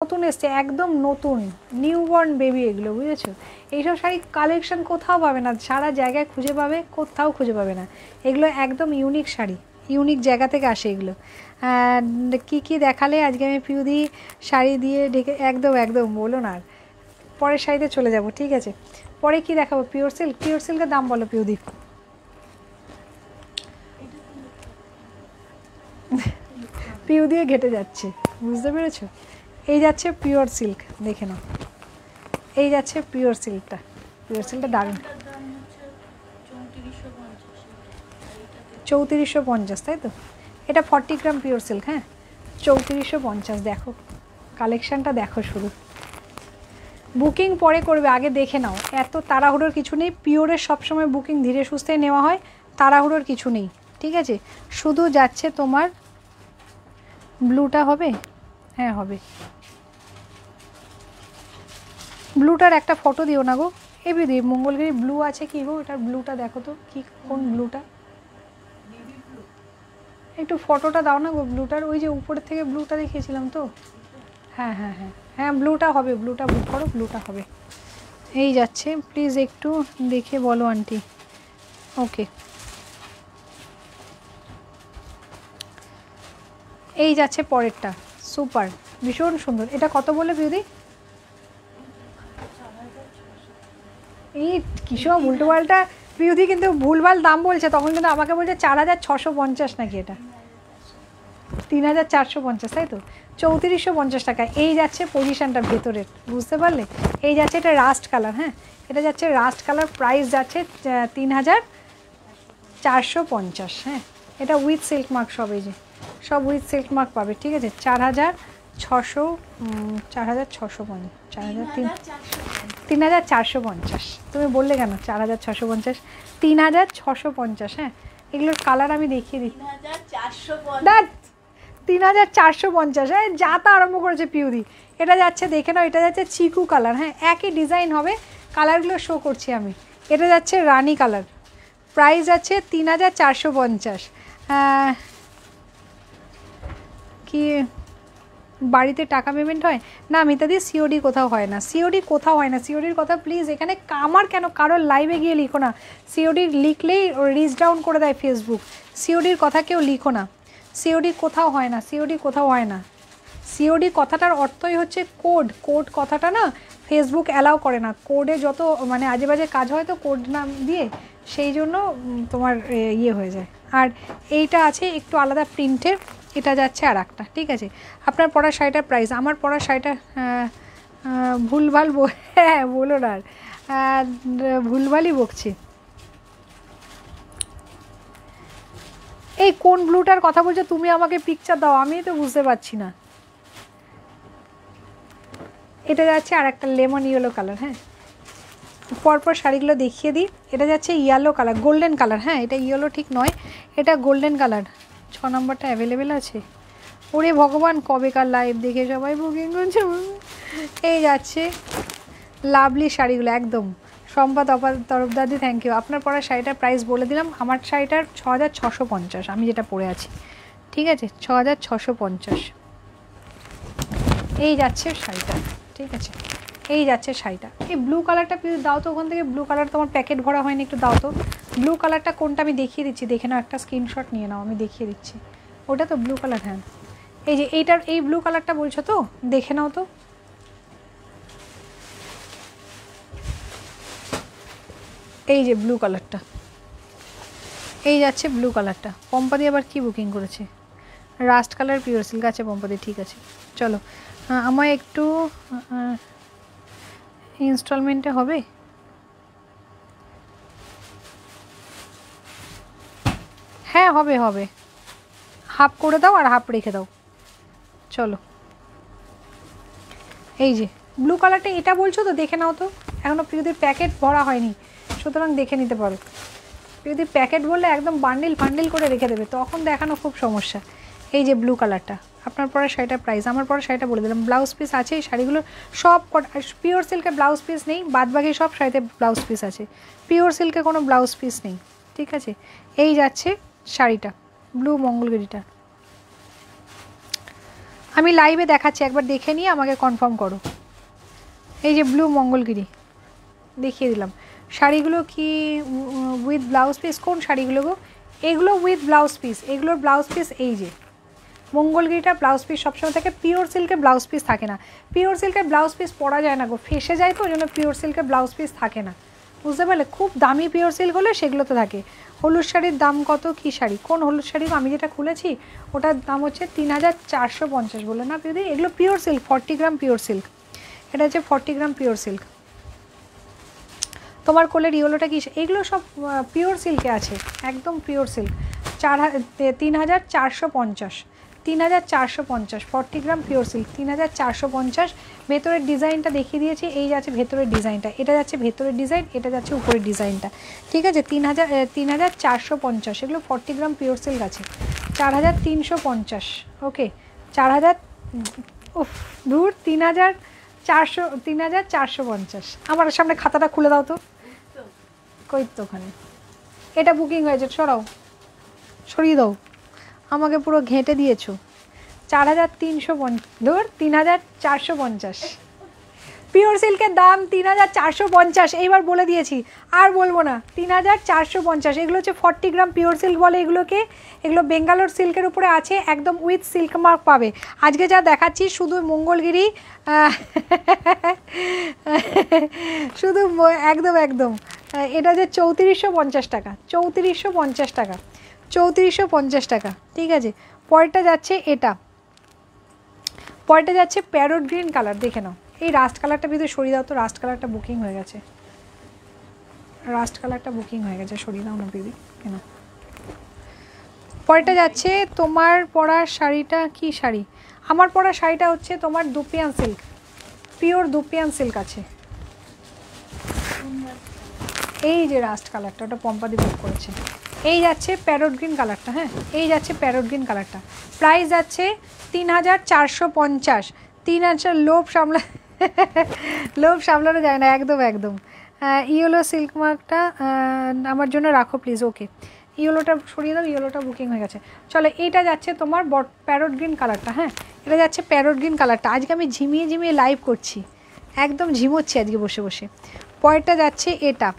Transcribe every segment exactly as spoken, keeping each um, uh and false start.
নতুন এসছে, একদম নতুন নিউবর্ন বেবি এগুলো, বুঝেছো? এইসব শাড়ি কালেকশন কোথাও পাবে না, সারা জায়গায় খুঁজে পাবে, কোথাও খুঁজে পাবে না। এগুলো একদম ইউনিক শাড়ি, ইউনিক জায়গা থেকে আসে এগুলো। কি কি দেখালে আজকে আমি পিউদি শাড়ি দিয়ে ঢেকে, একদম একদম বলো না। আর পরের শাড়িতে চলে যাব, ঠিক আছে? পরে কি দেখাবো? Pure silk. পিওর সিল্কের দাম বলো পিউদি। পিউ দিয়ে ঘেটে যাচ্ছে, বুঝতে পেরেছো? এই যাচ্ছে পিওর সিল্ক, দেখে নাও। এই যাচ্ছে পিওর সিল্কটা, পিওর সিল্কটা দারুণ। চৌত্রিশশো পঞ্চাশ, তাই তো? এটা ফর্টি গ্রাম পিওর সিল্ক, হ্যাঁ, চৌত্রিশশো পঞ্চাশ। দেখো কালেকশানটা, দেখো শুরু। বুকিং পরে করবে, আগে দেখে নাও, এত তাড়াহুড়োর কিছু নেই। পিওরের সবসময় বুকিং ধীরে সুস্থে নেওয়া হয়, তাড়াহুড়োর কিছু নেই, ঠিক আছে? শুধু যাচ্ছে তোমার ব্লুটা হবে, হ্যাঁ হবে। ব্লুটার একটা ফটো দিও না গো, এ বিদি মঙ্গলগিরি ব্লু আছে কি গো? এটার ব্লুটা দেখো তো, কি কোন ব্লুটা, একটু ফটোটা দাও না গো ব্লুটার, ওই যে উপরের থেকে ব্লুটা দেখিয়েছিলাম তো। হ্যাঁ হ্যাঁ হ্যাঁ হ্যাঁ, ব্লুটা হবে, ব্লুটা বুক করো, ব্লুটা হবে। এই যাচ্ছে, প্লিজ একটু দেখে বলো আন্টি। ওকে, এই যাচ্ছে পরেরটা, সুপার, ভীষণ সুন্দর। এটা কত বলে বিউদি? এই কিসব উল্টো পাল্টা বিউদি কিন্তু ভুলভাল দাম বলছে, তখন কিন্তু আমাকে বলছে চার হাজার ছশো পঞ্চাশ নাকি, এটা তিন হাজার চারশো পঞ্চাশ, তাই তো? চৌত্রিশশো পঞ্চাশ টাকা। এই যাচ্ছে পজিশনটা ভেতরের, বুঝতে পারলে? এই যাচ্ছে, এটা রাস্ট কালার, হ্যাঁ এটা যাচ্ছে রাস্ট কালার, প্রাইস যাচ্ছে তিন হাজার চারশো পঞ্চাশ। হ্যাঁ, এটা উইথ সিল্ক মার্ক, সব এই যে সব উইথ সিল্ক মার্ক পাবে, ঠিক আছে? চার হাজার ছশো চার হাজার ছশো পঞ্চাশ চার হাজার তিন তিন হাজার চারশো পঞ্চাশ। তুমি বললে কেন চার হাজার ছশো পঞ্চাশ? তিন হাজার ছশো পঞ্চাশ। হ্যাঁ, এগুলোর কালার আমি দেখিয়ে দিই। তিন হাজার চারশো পঞ্চাশ, হ্যাঁ যা তা আরম্ভ করেছে পিউদি। এটা যাচ্ছে, দেখে নাও, এটা যাচ্ছে চিকু কালার, হ্যাঁ একই ডিজাইন হবে, কালারগুলো শো করছি আমি। এটা যাচ্ছে রানি কালার, প্রাইস আছে তিন হাজার চারশো পঞ্চাশ। কি বাড়িতে টাকা পেমেন্ট হয় না মিতাদি? সিওডি কোথাও হয় না, সিওডি কোথাও হয় না। সিওডির কথা প্লিজ এখানে আমার কেন, কারোর লাইভে গিয়ে লিখো না। সিওডি লিখলেই রিচ ডাউন করে দেয় ফেসবুক। সিওডির কথা কেউ লিখো না, সিওডি কোথাও হয় না, সিওডি কোথাও হয় না। সিওডি কথাটার অর্থই হচ্ছে কোড, কোড কথাটা না ফেসবুক অ্যালাউ করে না। কোডে যত মানে আজে বাজে কাজ হয় তো কোড নাম দিয়ে, সেই জন্য তোমার ইয়ে হয়ে যায়। আর এইটা আছে একটু আলাদা প্রিন্টের, এটা যাচ্ছে আর একটা, ঠিক আছে? আপনার পরা শাড়িটার প্রাইস, আমার পরা শাড়িটা ভুলভাল, হ্যাঁ বলো না, আর ভুলভালই বকছি। এই কোন ব্লুটার কথা বলছো তুমি? আমাকে পিকচার দাও, আমি তো বুঝতে পারছি না। এটা যাচ্ছে আর একটা লেমন ইয়েলো কালার, হ্যাঁ পরপর শাড়িগুলো দেখিয়ে দিই। এটা যাচ্ছে ইয়েলো কালার, গোল্ডেন কালার, হ্যাঁ এটা ইয়েলো ঠিক নয়, এটা গোল্ডেন কালার। ছ নম্বরটা অ্যাভেলেবেল আছে। ওরে ভগবান, কবেকার লাইভ দেখে সবাই বুকিং করছে। এই যাচ্ছে লাভলি শাড়িগুলো, একদম সম্পাদ অপার তরফদাদি, থ্যাংক ইউ। আপনার পরা শাড়িটার প্রাইস বলে দিলাম, আমার শাড়িটার ছ হাজার ছশো পঞ্চাশ, আমি যেটা পরে আছি, ঠিক আছে? ছ হাজার ছশো পঞ্চাশ। এই যাচ্ছে শাড়িটা, ঠিক আছে? এই যাচ্ছে শাড়িটা। এই ব্লু কালারটা প্লিজ দাও তো ওখান থেকে, ব্লু কালার তোমার প্যাকেট ভরা হয়নি, একটু দাও তো। ব্লু কালারটা কোনটা আমি দেখিয়ে দিচ্ছি, দেখে নাও, একটা স্ক্রিনশট নিয়ে নাও, আমি দেখিয়ে দিচ্ছি। ওটা তো ব্লু কালার, হ্যাঁ এই যে এইটার, এই ব্লু কালারটা বলছো তো, দেখে নাও তো। এই যে ব্লু কালারটা, এই যাচ্ছে ব্লু কালারটা। পম্পাদি আবার কি বুকিং করেছে? রাস্ট কালার পিওর সিল্ক আছে পম্পাদি, ঠিক আছে চলো। আমায় একটু ইনস্টলমেন্টে হবে? হ্যাঁ হবে হবে, হাফ করে দাও আর হাফ রেখে দাও, চলো। এই যে ব্লু কালারটা, এটা বলছো তো, দেখে নাও তো, এখনও প্রিয়দির প্যাকেট ভরা হয়নি, সুতরাং দেখে নিতে পারো। যদি প্যাকেট বললে একদম বান্ডিল ফান্ডিল করে রেখে দেবে, তখন দেখানো খুব সমস্যা। এই যে ব্লু কালারটা, আপনার পরা শাড়িটার প্রাইস, আমার পরা শাড়িটা বলে দিলাম। ব্লাউজ পিস আছে এই শাড়িগুলোর সব, পিওর সিল্কে ব্লাউজ পিস নেই, বাদবাকি সব শাড়িতে ব্লাউজ পিস আছে, পিওর সিল্কে কোনো ব্লাউজ পিস নেই, ঠিক আছে? এই যাচ্ছে শাড়িটা, ব্লু মঙ্গলগিরিটা। আমি লাইভে দেখাচ্ছি, একবার দেখে নিয়ে আমাকে কনফার্ম করো। এই যে ব্লু মঙ্গলগিরি দেখিয়ে দিলাম। শাড়িগুলো কি উইথ ব্লাউজ পিস? কোন শাড়িগুলো গো? এগুলো উইথ ব্লাউজ পিস, এগুলোর ব্লাউজ পিস এই যে মঙ্গলগিরিটা ব্লাউজ পিস সবসময় থাকে, পিওর সিল্কের ব্লাউজ পিস থাকে না। পিওর সিল্কের ব্লাউজ পিস পরা যায় না গো, ফেসে যায়, তো ওই জন্য পিওর সিল্কের ব্লাউজ পিস থাকে না, বুঝতে পারলে? খুব দামি পিওর সিল্ক হলে সেগুলোতে থাকে। হলুদ শাড়ির দাম কত? কী শাড়ি? কোন হলুদ শাড়ি? আমি যেটা খুলেছি ওটার দাম হচ্ছে তিন হাজার চারশো পঞ্চাশ বলে না দিদি? এগুলো pure silk, forty gram pure silk, এটা হচ্ছে ফর্টি গ্রাম পিওর সিল্ক। তোমার কোলের ইয়েলোটা কি? এগুলো সব পিওর সিল্কে আছে, একদম পিওর সিল্ক। চার তিন হাজার চারশো পঞ্চাশ তিন হাজার চারশো পঞ্চাশ ফর্টি গ্রাম পিওর সিল্ক, তিন হাজার চারশো পঞ্চাশ। ভেতরের ডিজাইনটা দেখিয়ে দিয়েছি, এই যাচ্ছে ভেতরের ডিজাইনটা, এটা যাচ্ছে ভেতরের ডিজাইন, এটা যাচ্ছে উপরের ডিজাইনটা, ঠিক আছে? তিন হাজার তিন হাজার চারশো পঞ্চাশ এগুলো ফর্টি গ্রাম পিওর সিল্ক আছে। চার হাজার তিনশো পঞ্চাশ ওকে, চার হাজার উফ দূর তিন হাজার চারশো তিন হাজার চারশো পঞ্চাশ। আমার সামনে খাতাটা খুলে দাও তো, কই তো ওখানে, এটা বুকিং হয়েছে, সরাও, সরিয়ে দাও, আমাকে পুরো ঘেঁটে দিয়েছো। চার হাজার তিনশো পঞ্চাশ ধর তিন হাজার চারশো পঞ্চাশ পিওর সিল্কের দাম তিন হাজার চারশো পঞ্চাশ। এইবার বলে দিয়েছি, আর বলবো না, তিন হাজার চারশো পঞ্চাশ। এগুলো হচ্ছে ফর্টি গ্রাম পিওর সিল্ক বলে এগুলোকে, এগুলো বেঙ্গালোর সিল্কের উপরে আছে, একদম উইথ সিল্ক মার্ক পাবে। আজকে যা দেখাচ্ছি শুধু মঙ্গলগিরি, শুধু একদম একদম এটা যে চৌত্রিশশো পঞ্চাশ টাকা, চৌত্রিশশো পঞ্চাশ টাকা, চৌত্রিশশো পঞ্চাশ টাকা, ঠিক আছে? পরেরটা যাচ্ছে এটা, পরেরটা যাচ্ছে প্যারট গ্রিন কালার, দেখে নাও। এই রাস্ট কালারটা ভিতরে সরিয়ে দাও তো, রাস্ট কালারটা বুকিং হয়ে গেছে, রাস্ট কালারটা বুকিং হয়ে গেছে, সরিয়ে দাও না দিদি কেন। পরেরটা যাচ্ছে তোমার পরা শাড়িটা, কি শাড়ি? আমার পরা শাড়িটা হচ্ছে তোমার dupion silk, pure dupion silk আছে। এই যে রাস্ট কালারটা, ওটা পম্পাদি বুক করেছে। এই যাচ্ছে প্যারট গ্রিন কালারটা, হ্যাঁ এই যাচ্ছে প্যারট গ্রিন কালারটা, প্রাইস যাচ্ছে তিন হাজার চারশো পঞ্চাশ। তিন হাজার লোভ সামলা লোভ সামলানো যায় না, একদম একদম। ইয়েলো সিল্ক মার্কটা আমার জন্য রাখো প্লিজ, ওকে। ইয়েলোটা সরিয়ে দাও, ইয়েলোটা বুকিং হয়ে গেছে। চলো এইটা যাচ্ছে তোমার বট প্যারট গ্রিন কালারটা, হ্যাঁ এটা যাচ্ছে প্যারট গ্রিন কালারটা। আজকে আমি ঝিমিয়ে ঝিমিয়ে লাইভ করছি, একদম ঝিমোচ্ছি আজকে বসে বসে। পরেরটা যাচ্ছে এটা,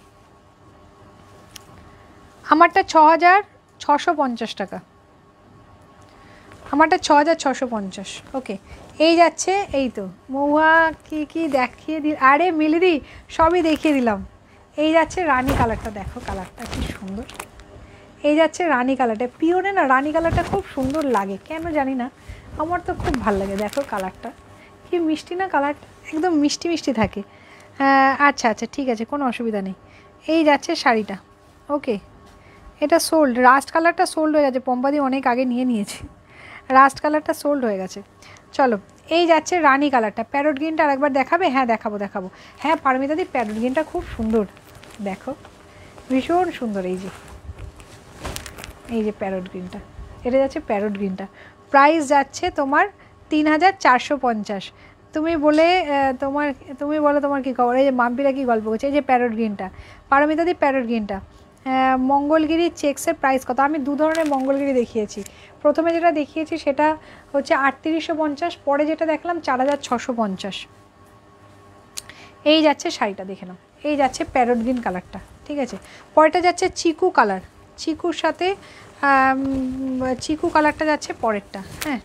আমারটা ছ হাজার ছশো পঞ্চাশ টাকা, আমারটা ছ হাজার ছশো পঞ্চাশ ওকে। এই যাচ্ছে এই তো মহুয়া, কি কি দেখিয়ে দিল, আরে মিলিদি সবই দেখিয়ে দিলাম। এই যাচ্ছে রানী কালারটা, দেখো কালারটা কি সুন্দর। এই যাচ্ছে রানী কালারটা, পিওরে না রানী কালারটা খুব সুন্দর লাগে, কেন জানি না, আমার তো খুব ভালো লাগে। দেখো কালারটা কি মিষ্টি না, কালারটা একদম মিষ্টি মিষ্টি থাকে। আচ্ছা আচ্ছা ঠিক আছে, কোনো অসুবিধা নেই। এই যাচ্ছে শাড়িটা, ওকে। এটা সোল্ড, রাস্ট কালারটা সোল্ড হয়ে গেছে, পম্পাদি অনেক আগে নিয়ে নিয়েছে, রাস্ট কালারটা সোল্ড হয়ে গেছে। চলো এই যাচ্ছে রানী কালারটা, প্যারট গ্রিনটা আরেকবার দেখাবে? হ্যাঁ দেখাবো দেখাবো, হ্যাঁ পারমিতাদি প্যারট গ্রিনটা খুব সুন্দর, দেখো ভীষণ সুন্দর। এই যে এই যে প্যারট গ্রিনটা, এটা যাচ্ছে প্যারট গ্রিনটা, প্রাইস যাচ্ছে তোমার তিন হাজার চারশো পঞ্চাশ। তুমি বলে তোমার তুমি বলো তোমার কী খবর? এই যে মাম্পিরা কী গল্প করছে, এই যে প্যারট গ্রিনটা, পারমিতাদি প্যারট গ্রিনটা। মঙ্গলগিরি চেক্সের প্রাইস কত? আমি দু ধরনের মঙ্গলগিরি দেখিয়েছি, প্রথমে যেটা দেখিয়েছি সেটা হচ্ছে আটত্রিশশো পঞ্চাশ, পরে যেটা দেখলাম চার হাজার ছশো পঞ্চাশ। এই যাচ্ছে শাড়িটা, দেখে নাও, এই যাচ্ছে প্যারট গ্রিন কালারটা, ঠিক আছে। পরেরটা যাচ্ছে চিকু কালার, চিকুর সাথে চিকু কালারটা যাচ্ছে পরেরটা, হ্যাঁ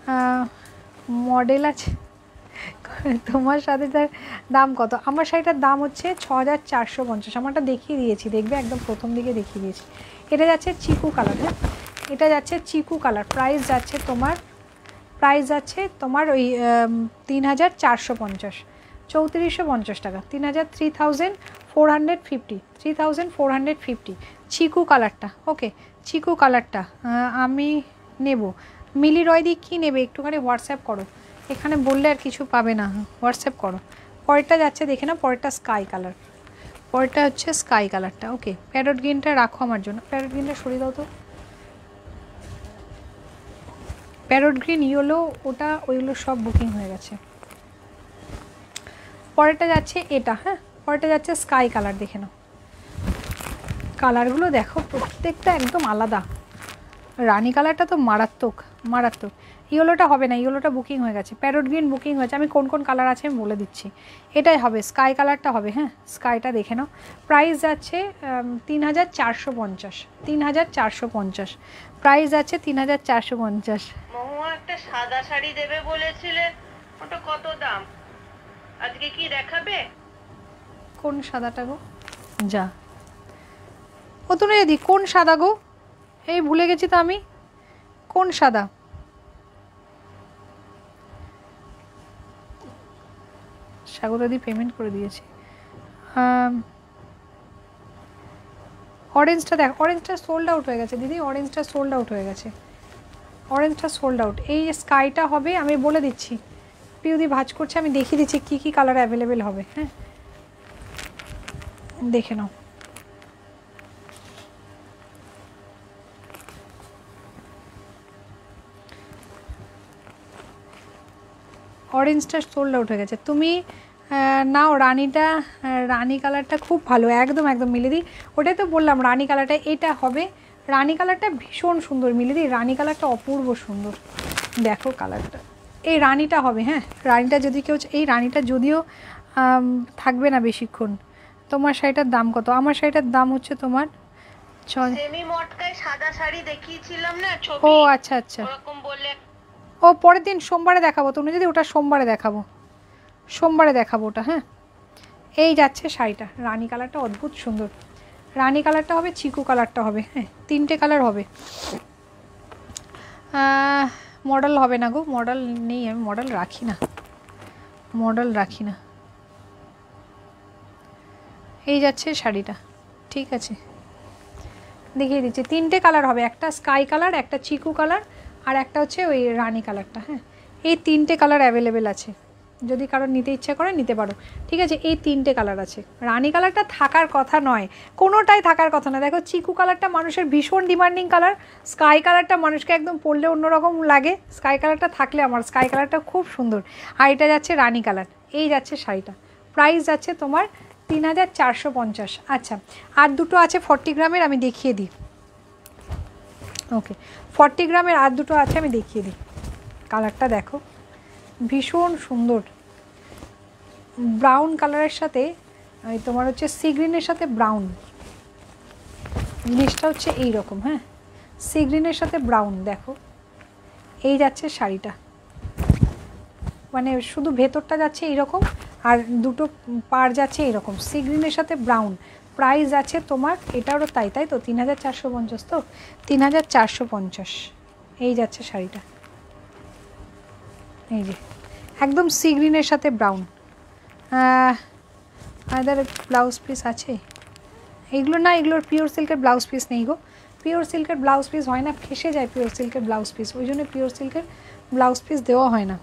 মডেল আছে। তোমার সাথে তার দাম কত? আমার শাড়িটার দাম হচ্ছে ছ হাজার চারশো পঞ্চাশ, আমারটা দেখিয়ে দিয়েছি, দেখবে একদম প্রথম দিকে দেখিয়ে দিয়েছি। এটা যাচ্ছে চিকু কালার, হ্যাঁ এটা যাচ্ছে চিকু কালার, প্রাইস যাচ্ছে তোমার প্রাইস যাচ্ছে তোমার ওই তিন হাজার চারশো পঞ্চাশ, চৌত্রিশশো পঞ্চাশ টাকা, তিন হাজার three thousand four hundred fifty three thousand four hundred fifty চিকু কালারটা, ওকে চিকু কালারটা আমি নেব। মিলি রয়দি কী নেবে একটুখানি হোয়াটসঅ্যাপ করো, এখানে বললে আর কিছু পাবে না, হোয়াটসঅ্যাপ করো। পরেরটা যাচ্ছে দেখে না, পরেরটা স্কাই কালার, পরেরটা হচ্ছে স্কাই কালারটা, ওকে। প্যারট গ্রিনটা রাখো আমার জন্য, প্যারট গ্রিনটা সরিয়ে দাও তো, প্যারট গ্রিন ইয়েলো ওটা ওইগুলো সব বুকিং হয়ে গেছে। পরেরটা যাচ্ছে এটা, হ্যাঁ পরেরটা যাচ্ছে স্কাই কালার, দেখে নাও কালারগুলো দেখো প্রত্যেকটা একদম আলাদা। রানী কালারটা তো মারাত্মক, মারাত্মক। ইয়েলোটা হবে না, ইয়েলোটা বুকিং হয়ে গেছে, প্যারট গ্রিন বুকিং হয়েছে। আমি কোন কোন কালার আছে আমি বলে দিচ্ছি। এটাই হবে, স্কাই কালারটা হবে। হ্যাঁ, স্কাইটা দেখে নাও। প্রাইস যাচ্ছে তিন হাজার চারশো পঞ্চাশ তিন হাজার চারশো পঞ্চাশ প্রাইস যাচ্ছে তিন হাজার চারশো পঞ্চাশ। মহুয়া একটা সাদা শাড়ি দেবে বলেছিলে, ওটা কত দাম? আজকে কি দেখাবে? কোন সাদাটা গো? যা ও তুমি দিদি, কোন সাদা গো? এই ভুলে গেছি তো আমি, কোন সাদা? স্বাগতাদি পেমেন্ট করে দিয়েছে। অরেঞ্জটা দেখ, অরেঞ্জটা সোল্ড আউট হয়ে গেছে দিদি, অরেঞ্জটা সোল্ড আউট হয়ে গেছে, অরেঞ্জটা সোল্ড আউট। এই স্কাইটা হবে, আমি বলে দিচ্ছি। পিউদি ভাজ করছে, আমি দেখিয়ে দিচ্ছি কী কী কালার অ্যাভেলেবেল হবে। হ্যাঁ, দেখে নাও। অরেঞ্জটা সোল্ড আউট হয়ে গেছে। তুমি নাও রানিটা, রানি কালারটা খুব ভালো, একদম একদম মিলিদি, ওটাই তো বললাম রানি কালারটা এটা হবে। রানি কালারটা ভীষণ সুন্দর মিলিদি, রানি কালারটা অপূর্ব সুন্দর। দেখো কালারটা, এই রানিটা হবে। হ্যাঁ, রানিটা যদি কেউ, এই রানিটা যদিও থাকবে না বেশিক্ষণ। তোমার শাড়িটার দাম কত? আমার শাড়িটার দাম হচ্ছে তোমার সেমি মটকায় সাদা শাড়ি দেখিয়েছিলাম না ছবি। ও আচ্ছা আচ্ছা, ওরকম বললে। ও পরের দিন সোমবারে দেখাবো, তুমি যদি ওটা সোমবারে দেখাবো, সোমবারে দেখাবো ওটা। হ্যাঁ, এই যাচ্ছে শাড়িটা, রানি কালারটা অদ্ভুত সুন্দর। রানি কালারটা হবে, চিকু কালারটা হবে। হ্যাঁ, তিনটে কালার হবে। মডেল হবে না গো, মডেল নেই, আমি মডেল রাখি না, মডেল রাখি না। এই যাচ্ছে শাড়িটা, ঠিক আছে দেখিয়ে দিচ্ছি। তিনটে কালার হবে, একটা স্কাই কালার, একটা চিকু কালার, আর একটা হচ্ছে ওই রানি কালারটা। হ্যাঁ, এই তিনটে কালার অ্যাভেলেবেল আছে, যদি কারোর নিতে ইচ্ছা করে নিতে পারো। ঠিক আছে, এই তিনটে কালার আছে। রানি কালারটা থাকার কথা নয়, কোনোটাই থাকার কথা না। দেখো চিকু কালারটা মানুষের ভীষণ ডিমান্ডিং কালার, স্কাই কালারটা মানুষকে একদম পরলে অন্যরকম লাগে। স্কাই কালারটা থাকলে আমার স্কাই কালারটা খুব সুন্দর। আর এটা যাচ্ছে রানি কালার। এই যাচ্ছে শাড়িটা, প্রাইস যাচ্ছে তোমার তিন হাজার চারশো পঞ্চাশ। আচ্ছা, আর দুটো আছে ফর্টি গ্রামের, আমি দেখিয়ে দিই। ওকে, ফর্টি গ্রামের আর দুটো আছে, আমি দেখিয়ে দিই। কালারটা দেখো, ভীষণ সুন্দর, ব্রাউন কালারের সাথে তোমার হচ্ছে সি গ্রিনের সাথে ব্রাউন, জিনিসটা হচ্ছে এই রকম। হ্যাঁ, সি গ্রিনের সাথে ব্রাউন, দেখো এই যাচ্ছে শাড়িটা, মানে শুধু ভেতরটা যাচ্ছে এইরকম, আর দুটো পার যাচ্ছে এইরকম, সি গ্রিনের সাথে ব্রাউন। প্রাইস আছে তোমার, এটারও তাই তাই তো তিন হাজার চারশো পঞ্চাশ তো তিন হাজার চারশো পঞ্চাশ এই যাচ্ছে শাড়িটা। এই যে একদম সি গ্রিনের সাথে ব্রাউন। আদার ব্লাউজ পিস আছে এইগুলো না, এগুলোর পিওর সিল্কের ব্লাউজ পিস নেই গো, পিওর সিল্কের ব্লাউজ পিস হয় না, ফেসে যায় পিওর সিল্কের ব্লাউজ পিস, ওই জন্য পিওর সিল্কের ব্লাউজ পিস দেওয়া হয় না।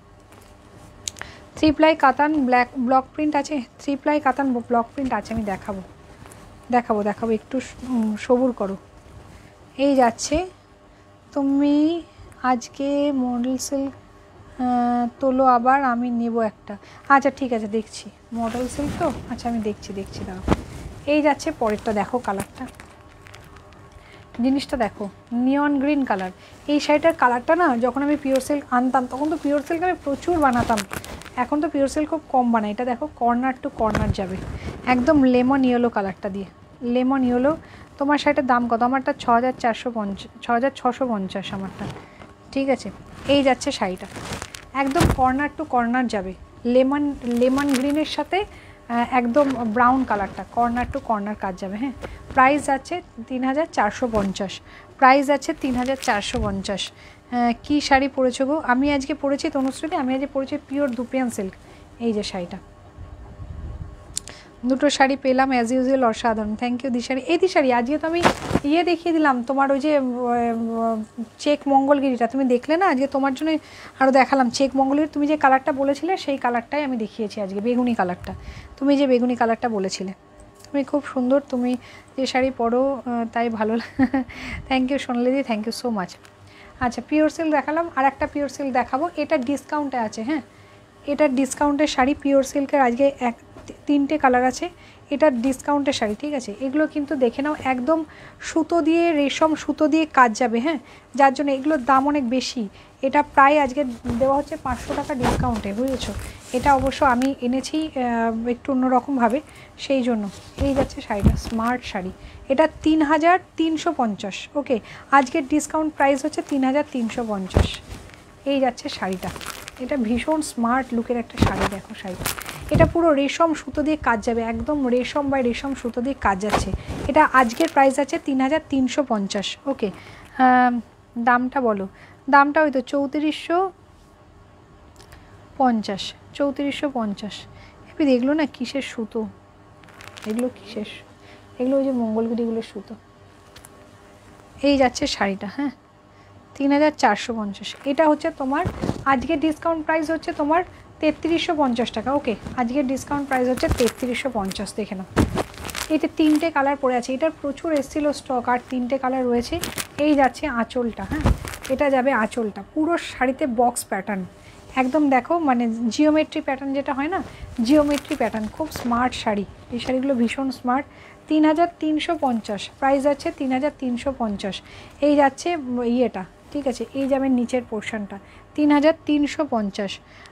থ্রি প্লাই কাতান ব্ল্যাক ব্লক প্রিন্ট আছে, থ্রি প্লাই কাতান ব্লক প্রিন্ট আছে, আমি দেখাবো দেখাবো দেখাবো একটু সবুর করো। এই যাচ্ছে, তুমি আজকে মডেল সিল্ক তোলো, আবার আমি নেব একটা। আচ্ছা ঠিক আছে, দেখছি মডেল সিল্ক তো, আচ্ছা আমি দেখছি দেখছি দাও। এই যাচ্ছে পরেরটা, দেখো কালারটা, জিনিসটা দেখো, নিয়ন গ্রিন কালার। এই শাড়িটার কালারটা না, যখন আমি পিওর সিল্ক আনতাম তখন তো পিওর সিল্ক আমি প্রচুর বানাতাম, এখন তো পিওর সিল্ক খুব কম বানাই। এটা দেখো কর্নার টু কর্নার যাবে, একদম লেমন ইয়েলো কালারটা দিয়ে, লেমন ইয়েলো। তোমার শাড়িটার দাম কত? আমারটা ছ হাজার চারশো পঞ্চাশ ছ হাজার ছশো পঞ্চাশ আমারটা। ঠিক আছে, এই যাচ্ছে শাড়িটা, একদম কর্নার টু কর্নার যাবে, লেমন লেমন গ্রিনের সাথে একদম ব্রাউন কালারটা, কর্নার টু কর্নার কাজ যাবে। হ্যাঁ, প্রাইস আছে তিন হাজার চারশো পঞ্চাশ প্রাইস আছে তিন হাজার চারশো পঞ্চাশ কী শাড়ি পরেছো গো? আমি আজকে পরেছি তনুশ্রীতে, আমি আজকে পরেছি পিওর দুপিয়ান সিল্ক। এই যে শাড়িটা, দুটো শাড়ি পেলাম অ্যাজ ইউজুয়াল, অসাধারণ, থ্যাংক ইউ দিশারি। এই দিশারি আজকে তো আমি ইয়ে দেখিয়ে দিলাম তোমার, ওই যে চেক মঙ্গলগিরিটা তুমি দেখলে না, আজকে তোমার জন্য আরও দেখালাম চেক মঙ্গলগিরি। তুমি যে কালারটা বলেছিলে সেই কালারটাই আমি দেখিয়েছি আজকে, বেগুনি কালারটা, তুমি যে বেগুনি কালারটা বলেছিলে। তুমি খুব সুন্দর, তুমি যে শাড়ি পরো তাই ভালো। থ্যাংক ইউ সোনালিদি, থ্যাংক ইউ সো মাচ। আচ্ছা, পিওর সিল্ক দেখালাম, আর একটা পিওর সিল্ক দেখাবো, এটা ডিসকাউন্টে আছে। হ্যাঁ, এটা ডিসকাউন্টের শাড়ি, পিওর সিল্কের আজকে এক তিনটে কালার আছে, এটা ডিসকাউন্টের শাড়ি, ঠিক আছে। এগুলো কিন্তু দেখে নাও একদম সুতো দিয়ে, রেশম সুতো দিয়ে কাজ যাবে, হ্যাঁ, যার জন্য এগুলোর দাম অনেক বেশি। এটা প্রায় আজকে দেওয়া হচ্ছে পাঁচশো টাকা ডিসকাউন্টে, বুঝেছো। এটা অবশ্য আমি এনেছি একটু অন্যরকমভাবে, সেই জন্য। এই যাচ্ছে শাড়িটা, স্মার্ট শাড়ি, এটা তিন হাজার তিনশো পঞ্চাশ। ওকে, আজকের ডিসকাউন্ট প্রাইস হচ্ছে তিন হাজার তিনশো পঞ্চাশ। এই যাচ্ছে শাড়িটা, এটা ভীষণ স্মার্ট লুকের একটা শাড়ি, দেখো শাড়িটা, এটা পুরো রেশম সুতো দিয়ে কাজ যাবে, একদম রেশম বা রেশম সুতো দিয়ে কাজ যাচ্ছে। এটা আজকের প্রাইস আছে তিন হাজার তিনশো পঞ্চাশ। ওকে, দামটা বলো, দামটা হয়তো চৌত্রিশশো পঞ্চাশ, চৌত্রিশশো পঞ্চাশ। এবার এগুলো না কিসের সুতো, এগুলো কিসের, এগুলো ওই যে মঙ্গলগিরিগুলোর সুতো। এই যাচ্ছে শাড়িটা, হ্যাঁ, তিন হাজার চারশো পঞ্চাশ। এটা হচ্ছে তোমার আজকের ডিসকাউন্ট প্রাইস হচ্ছে তোমার তেত্রিশশো পঞ্চাশ টাকা। ওকে, আজকের ডিসকাউন্ট প্রাইস হচ্ছে তেত্রিশশো পঞ্চাশ। দেখে নাও, এতে তিনটে কালার পড়ে আছে, এটার প্রচুর এসেছিলো স্টক, আর তিনটে কালার রয়েছে। এই যাচ্ছে আঁচলটা, হ্যাঁ, এটা যাবে আঁচলটা, পুরো শাড়িতে বক্স প্যাটার্ন একদম, দেখো মানে জিওমেট্রি প্যাটার্ন যেটা হয় না, জিওমেট্রি প্যাটার্ন, খুব স্মার্ট শাড়ি। এই শাড়িগুলো ভীষণ স্মার্ট। তিন হাজার তিনশো পঞ্চাশ প্রাইস আছে, তিন হাজার তিনশো পঞ্চাশ। এই যাচ্ছে ইয়েটা, ঠিক আছে, এই যাবে নিচের পোর্শনটা, তিন হাজার তিনশো পঞ্চাশ।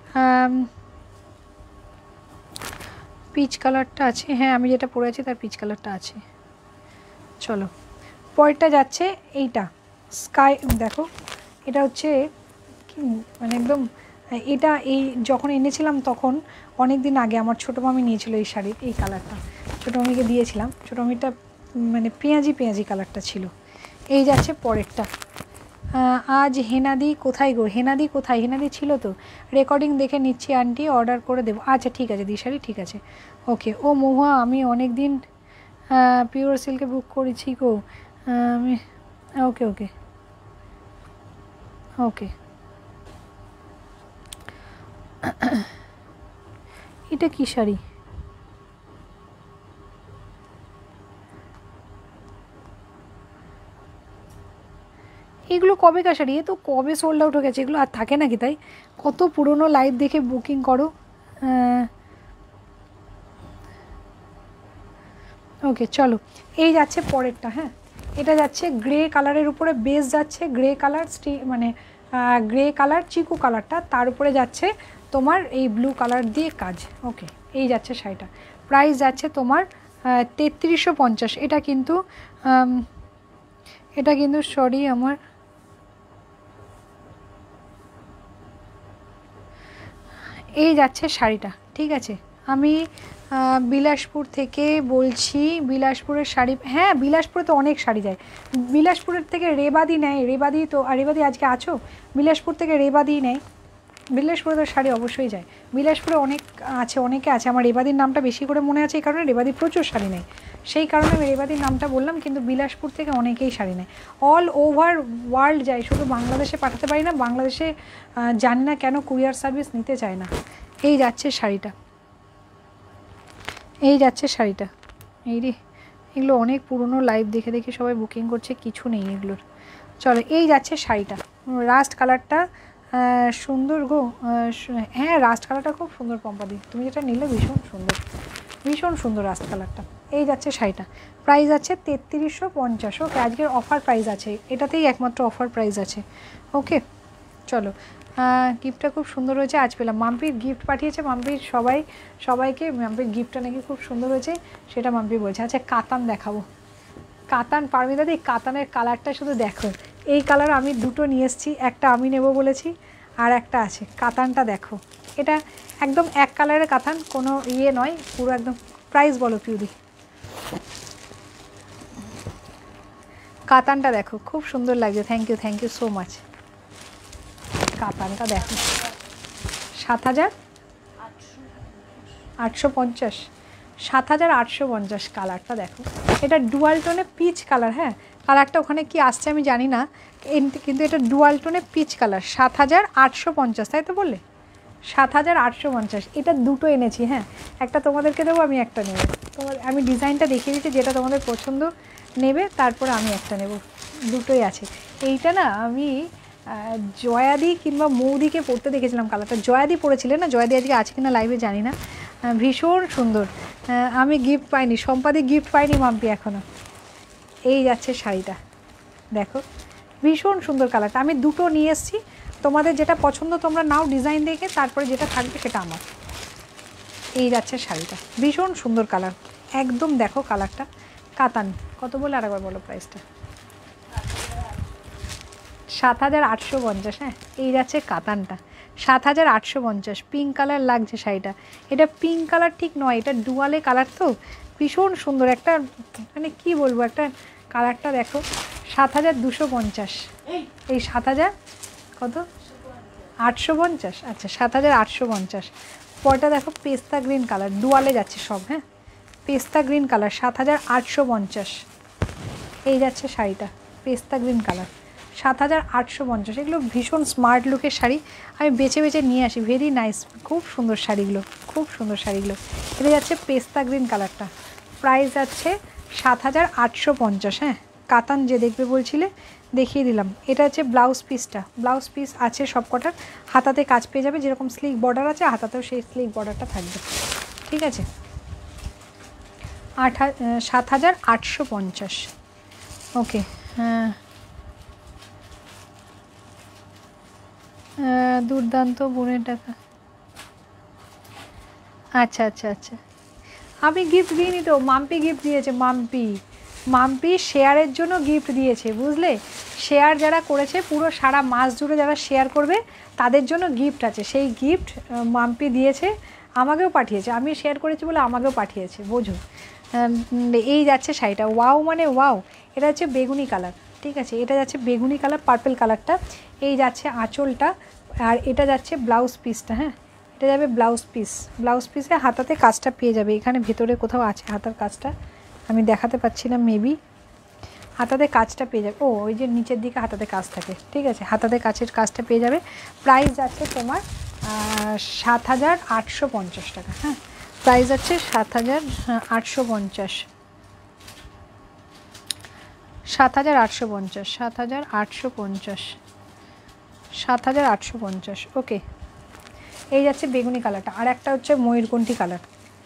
পিচ কালারটা আছে, হ্যাঁ আমি যেটা পরে আছি তার পিচ কালারটা আছে। চলো পরেরটা যাচ্ছে এইটা স্কাই, দেখো এটা হচ্ছে মানে একদম, এটা এই যখন এনেছিলাম তখন অনেক দিন আগে আমার ছোটো মামি নিয়েছিল এই শাড়ির এই কালারটা, ছোটো মামিকে দিয়েছিলাম, ছোটো মামিটা মানে পেঁয়াজি পেঁয়াজি কালারটা ছিল। এই যাচ্ছে পরেরটা। আজ হেনাদি কোথায় গো, হেনাদি কোথায়, হেনাদি ছিল তো, রেকর্ডিং দেখে নিচ্ছি আন্টি, অর্ডার করে দেবো। আচ্ছা ঠিক আছে দিশারি, ঠিক আছে, ওকে। ও মহুয়া, আমি অনেক দিন পিওর সিল্কে বুক করেছি গো, আমি ওকে ওকে ওকে। এটা কি শাড়ি, এগুলো কবেকার শাড়ি, এ তো কবে সোল্ড আউট হয়ে গেছে, এগুলো আর থাকে নাকি, তাই কত পুরনো লাইভ দেখে বুকিং করো। ওকে চলো, এই যাচ্ছে পরেরটা, হ্যাঁ, এটা যাচ্ছে গ্রে কালারের উপরে, বেস যাচ্ছে গ্রে কালার, স্টি মানে গ্রে কালার চিকু কালারটা, তার উপরে যাচ্ছে তোমার এই ব্লু কালার দিয়ে কাজ। ওকে, এই যাচ্ছে শাড়িটা, প্রাইস যাচ্ছে তোমার তেত্রিশশো পঞ্চাশ। এটা কিন্তু এটা কিন্তু সরি আমার এই যাচ্ছে শাড়িটা, ঠিক আছে। আমি বিলাসপুর থেকে বলছি, বিলাসপুরের শাড়ি, হ্যাঁ বিলাসপুরে তো অনেক শাড়ি যায়, বিলাসপুরের থেকে রেবাদি নেয়, রেবাদি তো, আর রেবাদি আজকে আছো, বিলাসপুর থেকে রেবাদি নেয়, বিলাসপুরে তো শাড়ি অবশ্যই যায়, বিলাসপুরে অনেক আছে, অনেকে আছে, আমার রেবাদির নামটা বেশি করে মনে আছে এই কারণে, রেবাদি প্রচুর শাড়ি নেয়, সেই কারণে আমি রেবাদির নামটা বললাম, কিন্তু বিলাসপুর থেকে অনেকেই শাড়ি নেয়, অল ওভার ওয়ার্ল্ড যায়, শুধু বাংলাদেশে পাঠাতে পারি না, বাংলাদেশে জানি না কেন কুরিয়ার সার্ভিস নিতে চায় না। এই যাচ্ছে শাড়িটা, এই যাচ্ছে শাড়িটা, এই রে এগুলো অনেক পুরনো লাইভ দেখে দেখে সবাই বুকিং করছে, কিছু নেই এগুলোর। চলো এই যাচ্ছে শাড়িটা, রাস্ট কালারটা সুন্দর গো, হ্যাঁ রাস্ট কালারটা খুব সুন্দর পম্পাদি, তুমি যেটা নিলে ভীষণ সুন্দর, ভীষণ সুন্দর রাস্ট কালারটা। এই যাচ্ছে শাড়িটা, প্রাইস আছে তেত্রিশশো পঞ্চাশ। ওকে, আজকের অফার প্রাইস আছে, এটাতেই একমাত্র অফার প্রাইস আছে। ওকে চলো, গিফটটা খুব সুন্দর হয়েছে, আজ পেলাম, মাম্পির গিফট পাঠিয়েছে, মাম্পির সবাই সবাইকে মাম্পির গিফটটা নাকি খুব সুন্দর হয়েছে, সেটা মাম্পি বলছে। আচ্ছা কাতান দেখাবো, কাতান পারমিতা দি, কাতানের কালারটা শুধু দেখো, এই কালার আমি দুটো নিয়ে এসেছি, একটা আমি নেব বলেছি আর একটা আছে, কাতানটা দেখো, এটা একদম এক কালারের কাতান, কোনো ইয়ে নয়, পুরো একদম। প্রাইস বলো পিউরি, কাতানটা দেখো খুব সুন্দর লাগছে, thank you thank you so much. কাতানটা দেখো, সাত হাজার আটশো পঞ্চাশ, সাত হাজার আটশো পঞ্চাশ, কালারটা দেখো, এটা ডুয়াল টোনে পিচ কালার, হ্যাঁ কালারটা ওখানে কি আসছে আমি জানি না, কিন্তু এটা ডুয়াল টোনে পিচ কালার, সাত হাজার আটশো পঞ্চাশ, তাই তো বললে, সাত হাজার আটশো পঞ্চাশ। এটা দুটো এনেছি, হ্যাঁ একটা তোমাদেরকে দেবো, আমি একটা নেব, তোমার আমি ডিজাইনটা দেখিয়ে দিচ্ছি, যেটা তোমাদের পছন্দ নেবে, তারপরে আমি একটা নেব, দুটোই আছে। এইটা না আমি জয়াদি কিংবা মৌদিকে পড়তে দেখেছিলাম, কালারটা জয়াদি পড়েছিলেন না, জয়াদি আজকে আছে কিনা লাইভে জানি না, ভীষণ সুন্দর। আমি গিফট পাইনি, সম্পাদি গিফট পাইনি মাম্পি এখনও। এই যাচ্ছে শাড়িটা, দেখো ভীষণ সুন্দর কালারটা। আমি দুটো নিয়ে এসেছি, তোমাদের যেটা পছন্দ তোমরা নাও ডিজাইন দেখে, তারপরে যেটা থাকবে সেটা আমার। এই যাচ্ছে শাড়িটা, ভীষণ সুন্দর কালার একদম। দেখো কালারটা, কাতান। কত বলে আরেকবার বলো প্রাইসটা? সাত হাজার আটশো পঞ্চাশ। হ্যাঁ, এই যাচ্ছে কাতানটা, সাত হাজার আটশো পঞ্চাশ। পিঙ্ক কালার লাগছে শাড়িটা। এটা পিঙ্ক কালার ঠিক নয়, এটা ডুয়ালে কালার, তো ভীষণ সুন্দর একটা, মানে কি বলবো, একটা কালারটা দেখো। সাত হাজার দুশো পঞ্চাশ। এই সাত হাজার কত? আটশো পঞ্চাশ। আচ্ছা, সাত হাজার আটশো পঞ্চাশ। পরটা দেখো পেস্তা গ্রিন কালার, ডুয়ালে যাচ্ছে সব। হ্যাঁ, পেস্তা গ্রিন কালার, সাত হাজার আটশো পঞ্চাশ। এই যাচ্ছে শাড়িটা, পেস্তা গ্রিন কালার, সাত হাজার আটশো পঞ্চাশ। এগুলো ভীষণ স্মার্ট লুকের শাড়ি, আমি বেছে বেছে নিয়ে আসি। ভেরি নাইস, খুব সুন্দর শাড়িগুলো, খুব সুন্দর শাড়িগুলো। এটা যাচ্ছে পেস্তা গ্রিন কালারটা, প্রাইস যাচ্ছে সাত হাজার আটশো পঞ্চাশ। হ্যাঁ, কাতান যে দেখবে বলছিলে, দেখিয়ে দিলাম। এটা হচ্ছে ব্লাউজ পিসটা, ব্লাউজ পিস আছে সব কটার, হাতাতে কাজ পেয়ে যাবে। যেরকম স্লিক বর্ডার আছে, হাতাতেও সেই স্লিক বর্ডারটা থাকবে। ঠিক আছে, আট সাত হাজার আটশো পঞ্চাশ। ওকে, হ্যাঁ, দুর্দান্ত বোনের টাকা। আচ্ছা আচ্ছা আচ্ছা, আমি গিফট দিইনি তো, মাম্পি গিফট দিয়েছে। মাম্পি মাম্পি শেয়ারের জন্য গিফট দিয়েছে, বুঝলে? শেয়ার যারা করেছে পুরো সারা মাস জুড়ে, যারা শেয়ার করবে তাদের জন্য গিফট আছে। সেই গিফট মাম্পি দিয়েছে, আমাকেও পাঠিয়েছে। আমি শেয়ার করেছি বলে আমাকেও পাঠিয়েছে, বোঝো। এই যাচ্ছে শাড়িটা, ওয়াও মানে ওয়াও। এটা হচ্ছে বেগুনি কালার, ঠিক আছে, এটা যাচ্ছে বেগুনি কালার, পার্পেল কালারটা। এই যাচ্ছে আঁচলটা, আর এটা যাচ্ছে ব্লাউজ পিসটা। হ্যাঁ, এটা যাবে ব্লাউজ পিস, ব্লাউজ পিসে হাতাতে কাজটা পেয়ে যাবে। এখানে ভেতরে কোথাও আছে হাতার কাজটা, আমি দেখাতে পাচ্ছি না, মেবি হাতাতে কাজটা পেয়ে যাবে। ও, ওই যে নিচের দিকে হাতাতে কাজ থাকে, ঠিক আছে, হাতাতে কাছের কাজটা পেয়ে যাবে। প্রাইস যাচ্ছে তোমার সাত হাজার আটশো পঞ্চাশ টাকা। হ্যাঁ, প্রাইস আছে সাত হাজার আটশো পঞ্চাশ, সাত হাজার আটশো পঞ্চাশ, সাত হাজার আটশো পঞ্চাশ, সাত হাজার আটশো পঞ্চাশ। ওকে, এই যাচ্ছে বেগুনি কালারটা, আর একটা হচ্ছে ময়ূরকণ্ঠী কালার।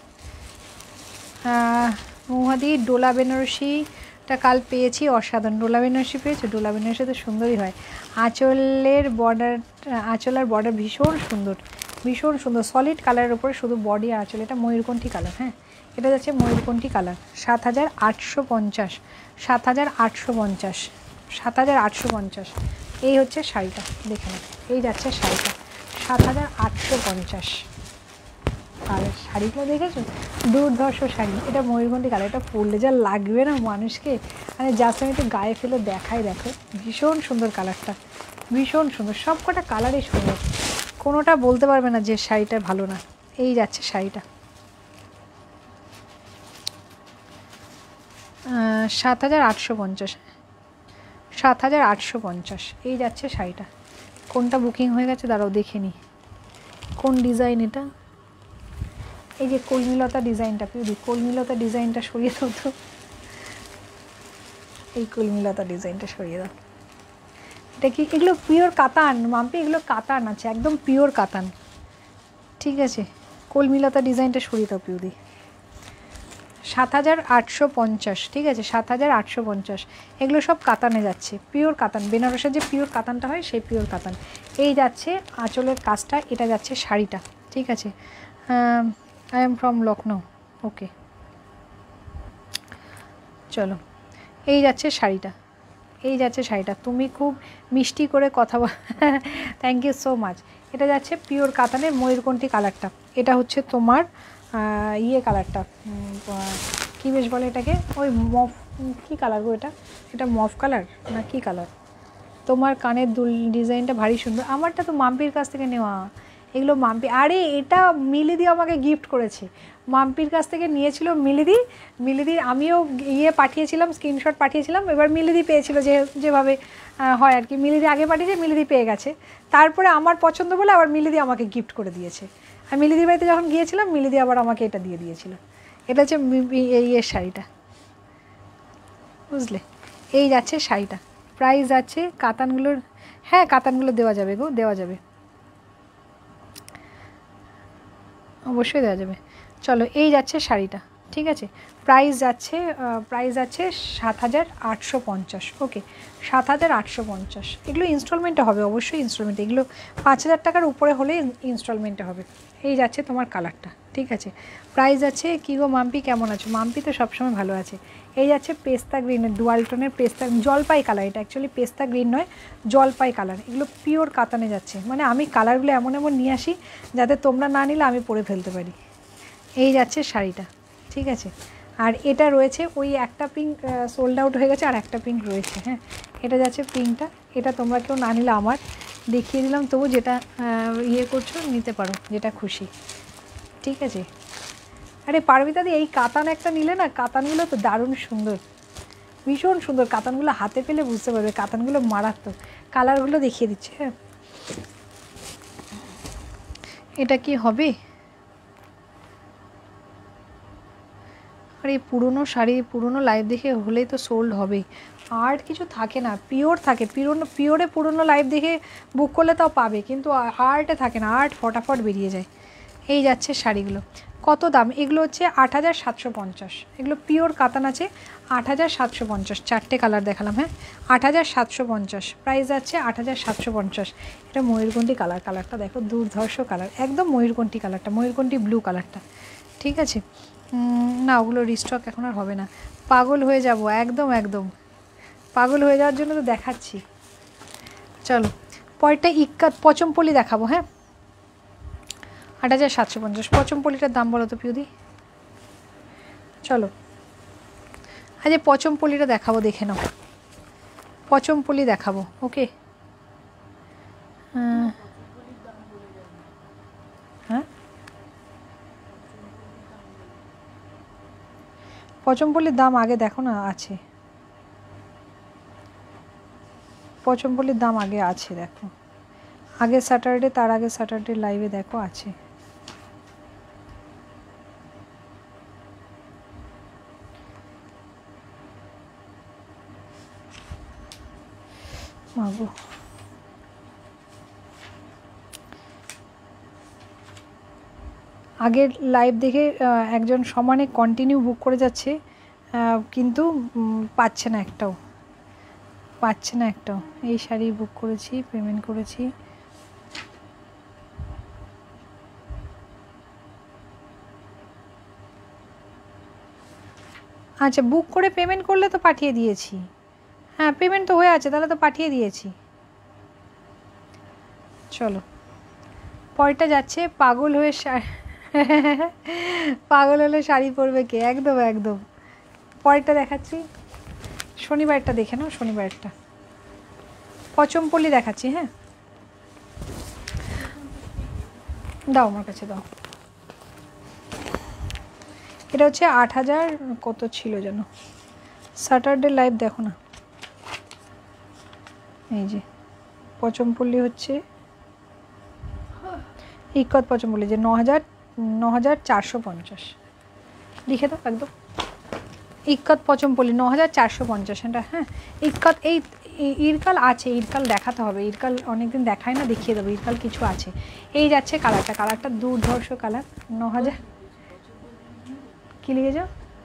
মহুয়াদি ডোলা বেনারসিটা কাল পেয়েছি, অসাধারণ। ডোলা বেনারসি পেয়েছো? ডোলা বেনারসি তো সুন্দরই হয়। আঁচলের বর্ডার, আঁচলার বর্ডার ভীষণ সুন্দর, ভীষণ সুন্দর, সলিড কালারের উপরে শুধু বডি আর আঁচল। এটা ময়ূরকণ্ঠী কালার। হ্যাঁ, এটা যাচ্ছে ময়ূরকণ্ঠী কালার, সাত হাজার আটশো পঞ্চাশ, সাত হাজার আটশো পঞ্চাশ, সাত হাজার আটশো পঞ্চাশ। এই হচ্ছে শাড়িটা, দেখে নাও। এই যাচ্ছে শাড়িটা, সাত হাজার আটশো পঞ্চাশ। আর শাড়িগুলো দেখেছো, দুর্ধর্ষ শাড়ি। এটা ময়ূরকণ্ঠী কালার, এটা পরলে যা লাগবে না মানুষকে, মানে জাস্ট আমি একটু গায়ে ফেলে দেখাই। দেখো ভীষণ সুন্দর কালারটা, ভীষণ সুন্দর, সব কটা কালারই সুন্দর, কোনোটা বলতে পারবে না যে শাড়িটা ভালো না। এই যাচ্ছে শাড়িটা, সাত হাজার আটশো পঞ্চাশ, সাত হাজার আটশো পঞ্চাশ। এই যাচ্ছে শাড়িটা। কোনটা বুকিং হয়ে গেছে দাঁড়াও দেখে নিই, কোন ডিজাইন এটা। এই যে কলমিলতা ডিজাইনটা, পিউরি কলমিলতা ডিজাইনটা সরিয়ে দাও তো, এই কলমিলতা ডিজাইনটা সরিয়ে দাও। এটা কি? এগুলো পিওর কাতান মাম্পি, এগুলো কাতান আছে, একদম পিওর কাতান, ঠিক আছে। কলমিলতা ডিজাইনটা সরিয়ে দাও পিউরি। সাত হাজার আটশো পঞ্চাশ, ঠিক আছে, সাত হাজার আটশো পঞ্চাশ। এগুলো সব কাতানে যাচ্ছে, পিওর কাতান, বেনারসের যে পিওর কাতানটা হয় সেই পিওর কাতান। এই যাচ্ছে আঁচলের কাজটা, এটা যাচ্ছে শাড়িটা, ঠিক আছে। I am from Lucknow. Okay, চলো, এই যাচ্ছে শাড়িটা, এই যাচ্ছে শাড়িটা। তুমি খুব মিষ্টি করে কথা বল, থ্যাংক ইউ সো মাচ। এটা যাচ্ছে পিওর কাতানের ময়ূরকণ্ঠী কালারটা। এটা হচ্ছে তোমার ইয়ে কালারটা, কী বেশ বলে এটাকে, ওই মফ, কী কালার গো এটা, এটা মফ কালার না কী কালার? তোমার কানের দুল ডিজাইনটা ভারী সুন্দর। আমারটা তো মাম্পির কাছ থেকে নেওয়া, এগুলো মাম্পি। আরে এটা মিলিদি আমাকে গিফট করেছে, মাম্পির কাছ থেকে নিয়েছিল মিলিদি। মিলিদির আমিও ইয়ে পাঠিয়েছিলাম, স্ক্রিনশট পাঠিয়েছিলাম, এবার মিলিদি পেয়েছিল, যে যেভাবে হয় আর কি। মিলিদি আগে পাঠিয়েছে, মিলিদি পেয়ে গেছে, তারপরে আমার পছন্দ বলে আবার মিলিদি আমাকে গিফট করে দিয়েছে। আর মিলিদির বাড়িতে যখন গিয়েছিলাম, মিলিদি আবার আমাকে এটা দিয়ে দিয়েছিল। এটা হচ্ছে এই এর শাড়িটা, বুঝলে? এই যাচ্ছে শাড়িটা, প্রাইস আছে কাতানগুলোর। হ্যাঁ, কাতানগুলো দেওয়া যাবে গো, দেওয়া যাবে। অবশ্যই দেওয়া যাবে। চলো এই যাচ্ছে শাড়িটা, ঠিক আছে, প্রাইস যাচ্ছে প্রাইস যাচ্ছে সাত হাজার আটশো পঞ্চাশ। ওকে, সাত হাজার আটশো পঞ্চাশ। এগুলো ইনস্টলমেন্টে হবে, অবশ্যই ইনস্টলমেন্টে, এগুলো পাঁচ হাজার টাকার উপরে হলে ইনস্টলমেন্টে হবে। এই যাচ্ছে তোমার কালারটা, ঠিক আছে, প্রাইস আছে। কী গো মাম্পি কেমন আছো? মাম্পি তো সবসময় ভালো আছে। এই যাচ্ছে পেস্তা গ্রিনের, ডুয়ালটনের পেস্তা, জলপাই কালার, এটা অ্যাকচুয়ালি পেস্তা গ্রিন নয়, জলপাই কালার। এগুলো পিওর কাতানে যাচ্ছে, মানে আমি কালারগুলো এমন এমন নিয়ে আসি যাতে তোমরা না নিলে আমি পরে ফেলতে পারি। এই যাচ্ছে শাড়িটা, ঠিক আছে। আর এটা রয়েছে ওই একটা পিঙ্ক সোল্ড আউট হয়ে গেছে, আর একটা পিঙ্ক রয়েছে। হ্যাঁ, এটা যাচ্ছে পিঙ্কটা, এটা তোমরা কেউ না নিলে আমার দেখিয়ে দিলাম, তবু যেটা ইয়ে করছো নিতে পারো, যেটা খুশি, ঠিক আছে। আরে পারবিতাদি এই কাতান একটা নিলে না, কাতানগুলো তো দারুণ সুন্দর, ভীষণ সুন্দর কাতানগুলো, হাতে পেলে বুঝতে পারবে কাতানগুলো মারাত্মক। কালারগুলো দেখিয়ে দিচ্ছে। হ্যাঁ, এটা কি হবে? আর এই পুরনো শাড়ি পুরনো লাইভ দেখে হলেই তো সোল্ড হবেই, আর্ট কিছু থাকে না, পিওর থাকে। পিওর পিওরে পুরনো লাইভ দেখে বুক করলে তাও পাবে, কিন্তু আর্টে থাকে না, আর্ট ফটাফট বেরিয়ে যায়। এই যাচ্ছে শাড়িগুলো, কত দাম? এগুলো হচ্ছে আট হাজার সাতশো পঞ্চাশ। এগুলো পিওর কাতান আছে, আট হাজার সাতশো পঞ্চাশ। চারটে কালার দেখালাম। হ্যাঁ, আট হাজার সাতশো পঞ্চাশ প্রাইস যাচ্ছে, আট হাজার সাতশো পঞ্চাশ। এটা ময়ূরকণ্ঠী কালার, কালারটা দেখো দুর্ধর্ষ কালার, একদম ময়ূরকণ্ঠী কালারটা, ময়ূরকণ্ঠী ব্লু কালারটা, ঠিক আছে। না ওগুলো রিস্টক এখন আর হবে না, পাগল হয়ে যাব, একদম একদম পাগল হয়ে যাওয়ার জন্য তো দেখাচ্ছি। চলো পরেরটা ইক্কাত পচমপল্লি দেখাবো। হ্যাঁ, আট হাজার সাতশো পঞ্চাশ। পচমপল্লিটার দাম বলো তো পিউদি? চলো আজ পচমপল্লিটা দেখাবো, দেখে নাও, পচমপল্লি দেখাবো। ওকে, হ্যাঁ পচমপল্লির দাম আগে দেখো না, আছে পচমপল্লির দাম আগে আছে, দেখো আগের স্যাটারডে, তার আগে স্যাটারডে লাইভে দেখো আছে। মাগো আগের লাইভ দেখে একজন সমানে কন্টিনিউ বুক করে যাচ্ছে, কিন্তু পাচ্ছে না একটাও, পাচ্ছে না একটাও। এই শাড়ি বুক করেছি, পেমেন্ট করেছি, আচ্ছা বুক করে পেমেন্ট করলে তো পাঠিয়ে দিয়েছি। হ্যাঁ পেমেন্ট তো হয়ে আছে, তাহলে তো পাঠিয়ে দিয়েছি। চলো পরেরটা যাচ্ছে পাগল হয়ে পাগল হলে শাড়ি পরবে কে, একদম একদম। পরেরটা দেখাচ্ছি, শনিবারটা দেখে নাও, শনিবারটা পচমপল্লি দেখাচ্ছি। হ্যাঁ দাও আমার কাছে দাও। এটা হচ্ছে আট হাজার কত ছিল যেন, স্যাটারডে লাইভ দেখো না, এই যে পচমপল্লি হচ্ছে ইক্কত পচমপল্লি, যে ন হাজার ন হাজার চারশো পঞ্চাশ লিখে দাও একদম, ইক্কত পচমপল্লি ন হাজার চারশো পঞ্চাশ। এটা হ্যাঁ ইক্কত, এই ইরকাল আছে, ইরকাল দেখাতে হবে, ইরকাল অনেকদিন দেখায় না, দেখিয়ে দেবো ইরকাল কিছু আছে। এই যাচ্ছে কালারটা, কালারটা দুর্ধর্ষ কালার, ন হাজার কী লিখেছ,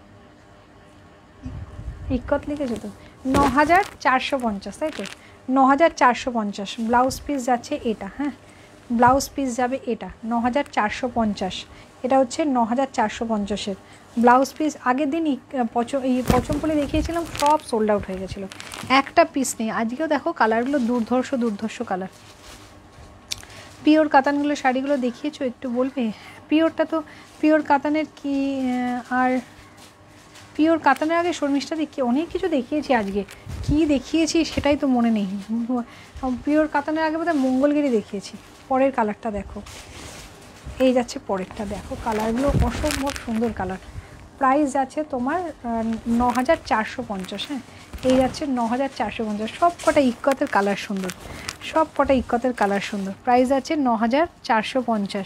ইক্কত লিখেছো তো, ন হাজার চারশো পঞ্চাশ, তাই তো, ন হাজার চারশো পঞ্চাশ। ব্লাউজ পিস যাচ্ছে এটা, হ্যাঁ ব্লাউজ পিস যাবে এটা ন হাজার চারশো পঞ্চাশ। এটা হচ্ছে ন হাজার চারশো পঞ্চাশের ব্লাউজ পিস। আগের দিন পচ এই পচমপল্লি দেখিয়েছিলাম, সব সোল্ড আউট হয়ে গেছিলো, একটা পিস নেই। আজকেও দেখো কালারগুলো দুর্ধর্ষ দুর্ধর্ষ কালার। পিওর কাতানগুলো শাড়িগুলো দেখিয়েছো, একটু বলবে? পিওরটা তো পিওর কাতানের কি, আর পিওর কাতানের আগে শর্মিষ্ঠা দেখি অনেক কিছু দেখিয়েছি, আজকে কি দেখিয়েছি সেটাই তো মনে নেই। পিওর কাতানের আগে বোধহয় মঙ্গলগিরি দেখিয়েছি। পরের কালারটা দেখো, এই যাচ্ছে পরেরটা, দেখো কালারগুলো অসম্ভব সুন্দর কালার। প্রাইস আছে তোমার ন হাজার চারশো পঞ্চাশ। হ্যাঁ এই যাচ্ছে ন হাজার চারশো পঞ্চাশ। সব কটা ইক্কতের কালার সুন্দর, সব কটা ইক্কতের কালার সুন্দর। প্রাইস আছে ন হাজার চারশো পঞ্চাশ।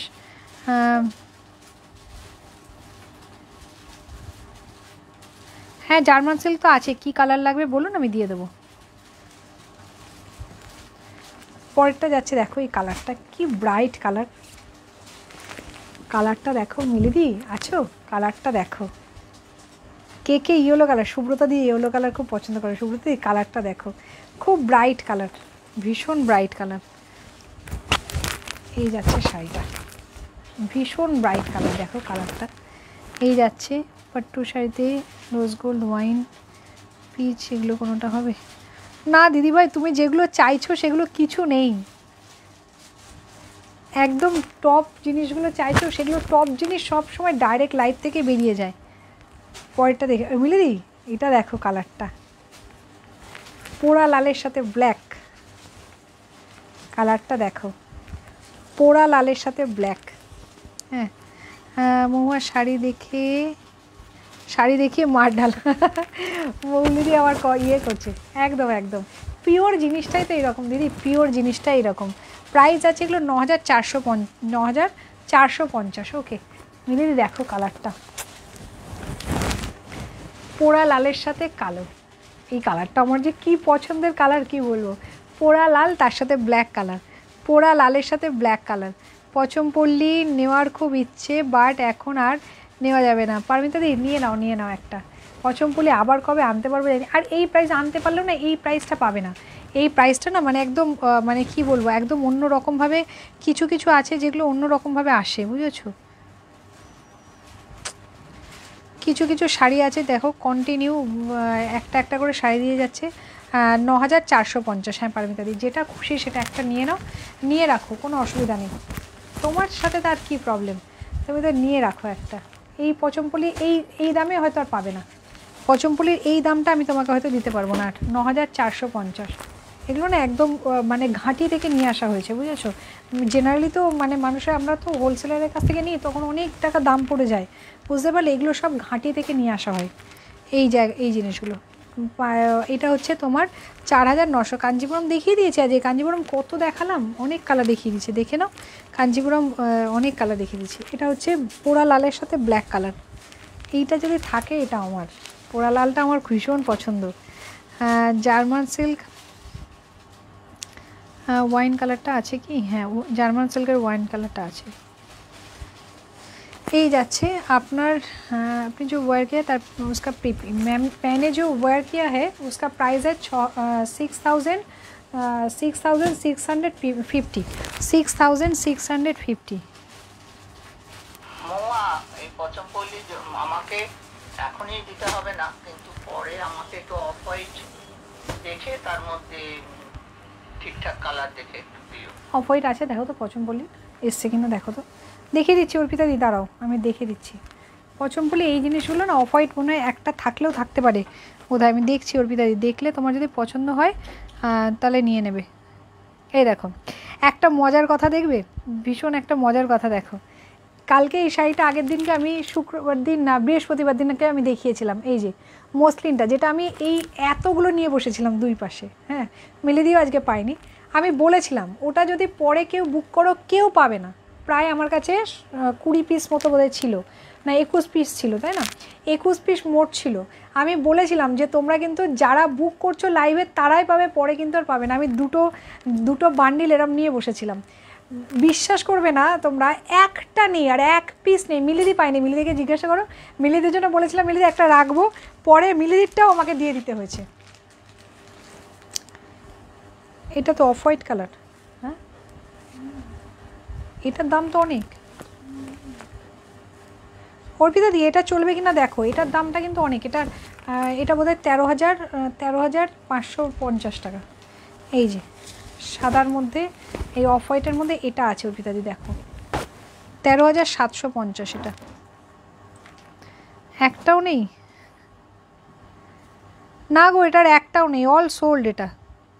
হ্যাঁ জার্মান সিল্ক তো আছে, কী কালার লাগবে বলুন, আমি দিয়ে দেবো। পরেরটা যাচ্ছে দেখো, এই কালারটা কি ব্রাইট কালার, কালারটা দেখো মিলিদি, আছো? কালারটা দেখো, কে কে ইয়েলো কালার, সুব্রতা দিয়ে ইয়েলো কালার খুব পছন্দ করে। সুব্রতা দিয়ে কালারটা দেখো, খুব ব্রাইট কালার, ভীষণ ব্রাইট কালার। এই যাচ্ছে শাড়িটা, ভীষণ ব্রাইট কালার, দেখো কালারটা। এই যাচ্ছে পাট্টু শাড়িতে রোজ গোল্ড, ওয়াইন, পিচ, এগুলো কোনোটা হবে না দিদিভাই। তুমি যেগুলো চাইছো সেগুলো কিছু নেই, একদম টপ জিনিসগুলো চাইছো সেগুলো টপ জিনিস সব সময় ডাইরেক্ট লাইভ থেকে বেরিয়ে যায়। পরেরটা দেখে মিলে দিই, এটা দেখো কালারটা, পোড়া লালের সাথে ব্ল্যাক, কালারটা দেখো, পোড়া লালের সাথে ব্ল্যাক। হ্যাঁ, মহুয়া শাড়ি দেখে, শাড়ি দেখিয়ে মার ঢাল মৌলিদি আমার ইয়ে করছে। একদম একদম পিওর জিনিসটাই তো এইরকম দিদি, পিওর জিনিসটা এইরকম। প্রাইস আছে এগুলো ন হাজার চারশো পঞ্চ ন হাজার চারশো পঞ্চাশ ওকে মিলিদি দেখো কালারটা, পোড়া লালের সাথে কালো। এই কালারটা আমার যে কি পছন্দের কালার, কি বলবো। পোড়া লাল তার সাথে ব্ল্যাক কালার, পোড়া লালের সাথে ব্ল্যাক কালার। পচমপল্লি নেওয়ার খুব ইচ্ছে, বাট এখন আর নেওয়া যাবে না। পারমিতা দি নিয়ে নাও, নিয়ে নাও একটা। পচমপল্লি আবার কবে আনতে পারবে জানি, আর এই প্রাইস আনতে পারলেও না এই প্রাইসটা পাবে না। এই প্রাইসটা না মানে একদম মানে কি বলবো, একদম অন্য রকমভাবে কিছু কিছু আছে যেগুলো অন্য রকমভাবে আসে, বুঝেছো। কিছু কিছু শাড়ি আছে দেখো কন্টিনিউ একটা একটা করে শাড়ি দিয়ে যাচ্ছে। ন হাজার চারশো পঞ্চাশ হ্যাঁ পারমিতা দি, যেটা খুশি সেটা একটা নিয়ে নাও, নিয়ে রাখো, কোনো অসুবিধা নেই। তোমার সাথে তার কী প্রবলেম, তুমি তো নিয়ে রাখো একটা। এই পচমপল্লি এই এই দামে হয়তো আর পাবে না, পচমপল্লির এই দামটা আমি তোমাকে হয়তো দিতে পারবো না। ন হাজার চারশো পঞ্চাশ এগুলো না একদম মানে ঘাঁটি থেকে নিয়ে আসা হয়েছে, বুঝেছো। জেনারেলি তো মানে মানুষের, আমরা তো হোলসেলারের কাছ থেকে নিই, তখন অনেক টাকা দাম পড়ে যায়, বুঝতে পারলে। এগুলো সব ঘাঁটি থেকে নিয়ে আসা হয় এই জায়গা, এই জিনিসগুলো। এটা হচ্ছে তোমার চার হাজার নশো। কাঞ্জিপুরম দেখিয়ে দিয়েছে আজ, কাঞ্জিপুরম কত দেখালাম, অনেক কালার দেখিয়ে দিয়েছে, দেখে নাও। কাঞ্জিপুরম অনেক কালার দেখিয়ে দিয়েছে। এটা হচ্ছে পোড়া লালের সাথে ব্ল্যাক কালার। এইটা যদি থাকে এটা আমার, পোড়া লালটা আমার ভীষণ পছন্দ। জার্মান সিল্ক ওয়াইন কালারটা আছে কি, হ্যাঁ জার্মান সিল্কের ওয়াইন কালারটা আছে। এই যাচ্ছে আপনার, আপনি जो वेयर किया তার उसका मैम मैंने जो वेयर किया है उसका प्राइस है six thousand six thousand six hundred fifty six thousand six hundred fifty. মোয়া এই পচমপল্লি আমাকে এখনই দিতে হবে না, কিন্তু পরে আমাকে একটু অফ হোয়াইট দেখে তার মধ্যে ঠিকঠাক কালার দেখে একটু দিও। অফ হোয়াইট আছে দেখো তো পচমপল্লি এসছে কিনা দেখো তো, দেখিয়ে দিচ্ছি অর্পিতা দি, দাঁড়াও আমি দেখিয়ে দিচ্ছি। পচমপল্লি এই জিনিসগুলো না অফ হোয়াইট মনে হয় একটা থাকলেও থাকতে পারে বোধহয়, আমি দেখছি অর্পিতা দি, দেখলে তোমার যদি পছন্দ হয় তাহলে নিয়ে নেবে। এই দেখো একটা মজার কথা দেখবে, ভীষণ একটা মজার কথা দেখো। কালকে এই শাড়িটা আগের দিনকে আমি শুক্রবার দিন না বৃহস্পতিবার দিনকে আমি দেখিয়েছিলাম, এই যে মসলিনটা, যেটা আমি এই এতগুলো নিয়ে বসেছিলাম দুই পাশে, হ্যাঁ মিলে দিয়েও আজকে পাইনি। আমি বলেছিলাম ওটা যদি পরে কেউ বুক করো কেউ পাবে না, প্রায় আমার কাছে কুড়ি পিস মতো বোধহয় ছিল, না একুশ পিস ছিল, তাই না, একুশ পিস মোট ছিল। আমি বলেছিলাম যে তোমরা কিন্তু যারা বুক করছো লাইভে তারাই পাবে, পরে কিন্তু আর পাবে না। আমি দুটো দুটো বান্ডিল এরম নিয়ে বসেছিলাম, বিশ্বাস করবে না তোমরা, একটা নেই আর এক পিস নেই। মিলিদি পাইনি, মিলিদিকে জিজ্ঞাসা করো, মিলিদির জন্য বলেছিলাম মিলিদি একটা রাখবো, পরে মিলিদিরটাও আমাকে দিয়ে দিতে হয়েছে। এটা তো অফ হোয়াইট কালার, হ্যাঁ এটার দাম তো অনেক। অর্পিতা দি এটা চলবে কিনা দেখো, এটার দামটা কিন্তু অনেক, এটার এটা বোধহয় তেরো হাজার তেরো হাজার পাঁচশো পঞ্চাশ টাকা। এই যে সাদার মধ্যে এই অফ হোয়াইটের মধ্যে এটা আছে অর্পিতা দি, দেখো তেরো হাজার সাতশো পঞ্চাশ। এটা একটাও নেই না গো, এটার একটাও নেই, অল সোল্ড, এটা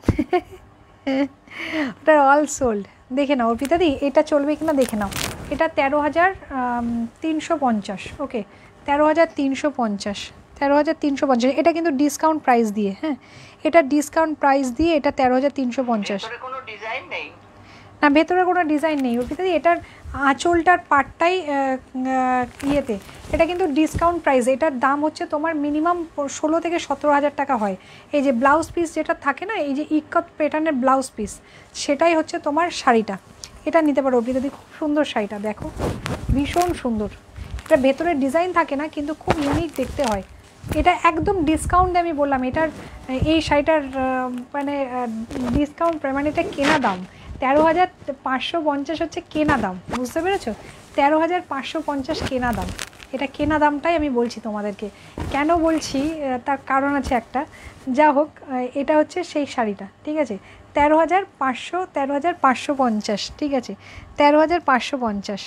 ওটার অল সোল্ড। দেখে নাও অর্পিতা দি এটা চলবে কিনা দেখে নাও। এটা তেরো হাজার তিনশো পঞ্চাশ, ওকে তেরো হাজার তিনশো পঞ্চাশ, তেরো হাজার তিনশো পঞ্চাশ। এটা কিন্তু ডিসকাউন্ট প্রাইস দিয়ে, হ্যাঁ এটা ডিসকাউন্ট প্রাইস দিয়ে এটা তেরো হাজার তিনশো পঞ্চাশ। কোনো ডিজাইন নেই না, ভেতরে কোনো ডিজাইন নেই অর্পিতা দি, এটার আঁচলটার পাটটাই ইয়েতে, এটা কিন্তু ডিসকাউন্ট প্রাইস। এটার দাম হচ্ছে তোমার মিনিমাম ষোলো থেকে সতেরো হাজার টাকা হয়। এই যে ব্লাউজ পিস যেটা থাকে না, এই যে ইকত প্যাটার্নের ব্লাউজ পিস, সেটাই হচ্ছে তোমার শাড়িটা। এটা নিতে পারো অর্পিতাদি, খুব সুন্দর শাড়িটা দেখো, ভীষণ সুন্দর। এটা ভেতরে ডিজাইন থাকে না কিন্তু খুব ইউনিক দেখতে হয়। এটা একদম ডিসকাউন্ট আমি বললাম, এটার এই শাড়িটার মানে ডিসকাউন্ট মানে এটা কেনা দাম তেরো হাজার পাঁচশো পঞ্চাশ হচ্ছে কেনা দাম, বুঝতে পেরেছো? তেরো হাজার পাঁচশো পঞ্চাশ কেনা দাম, এটা কেনা দামটাই আমি বলছি তোমাদেরকে। কেন বলছি তার কারণ আছে একটা, যা হোক এটা হচ্ছে সেই শাড়িটা, ঠিক আছে? তেরো হাজার পাঁচশো তেরো হাজার পাঁচশো পঞ্চাশ ঠিক আছে, তেরো হাজার পাঁচশো পঞ্চাশ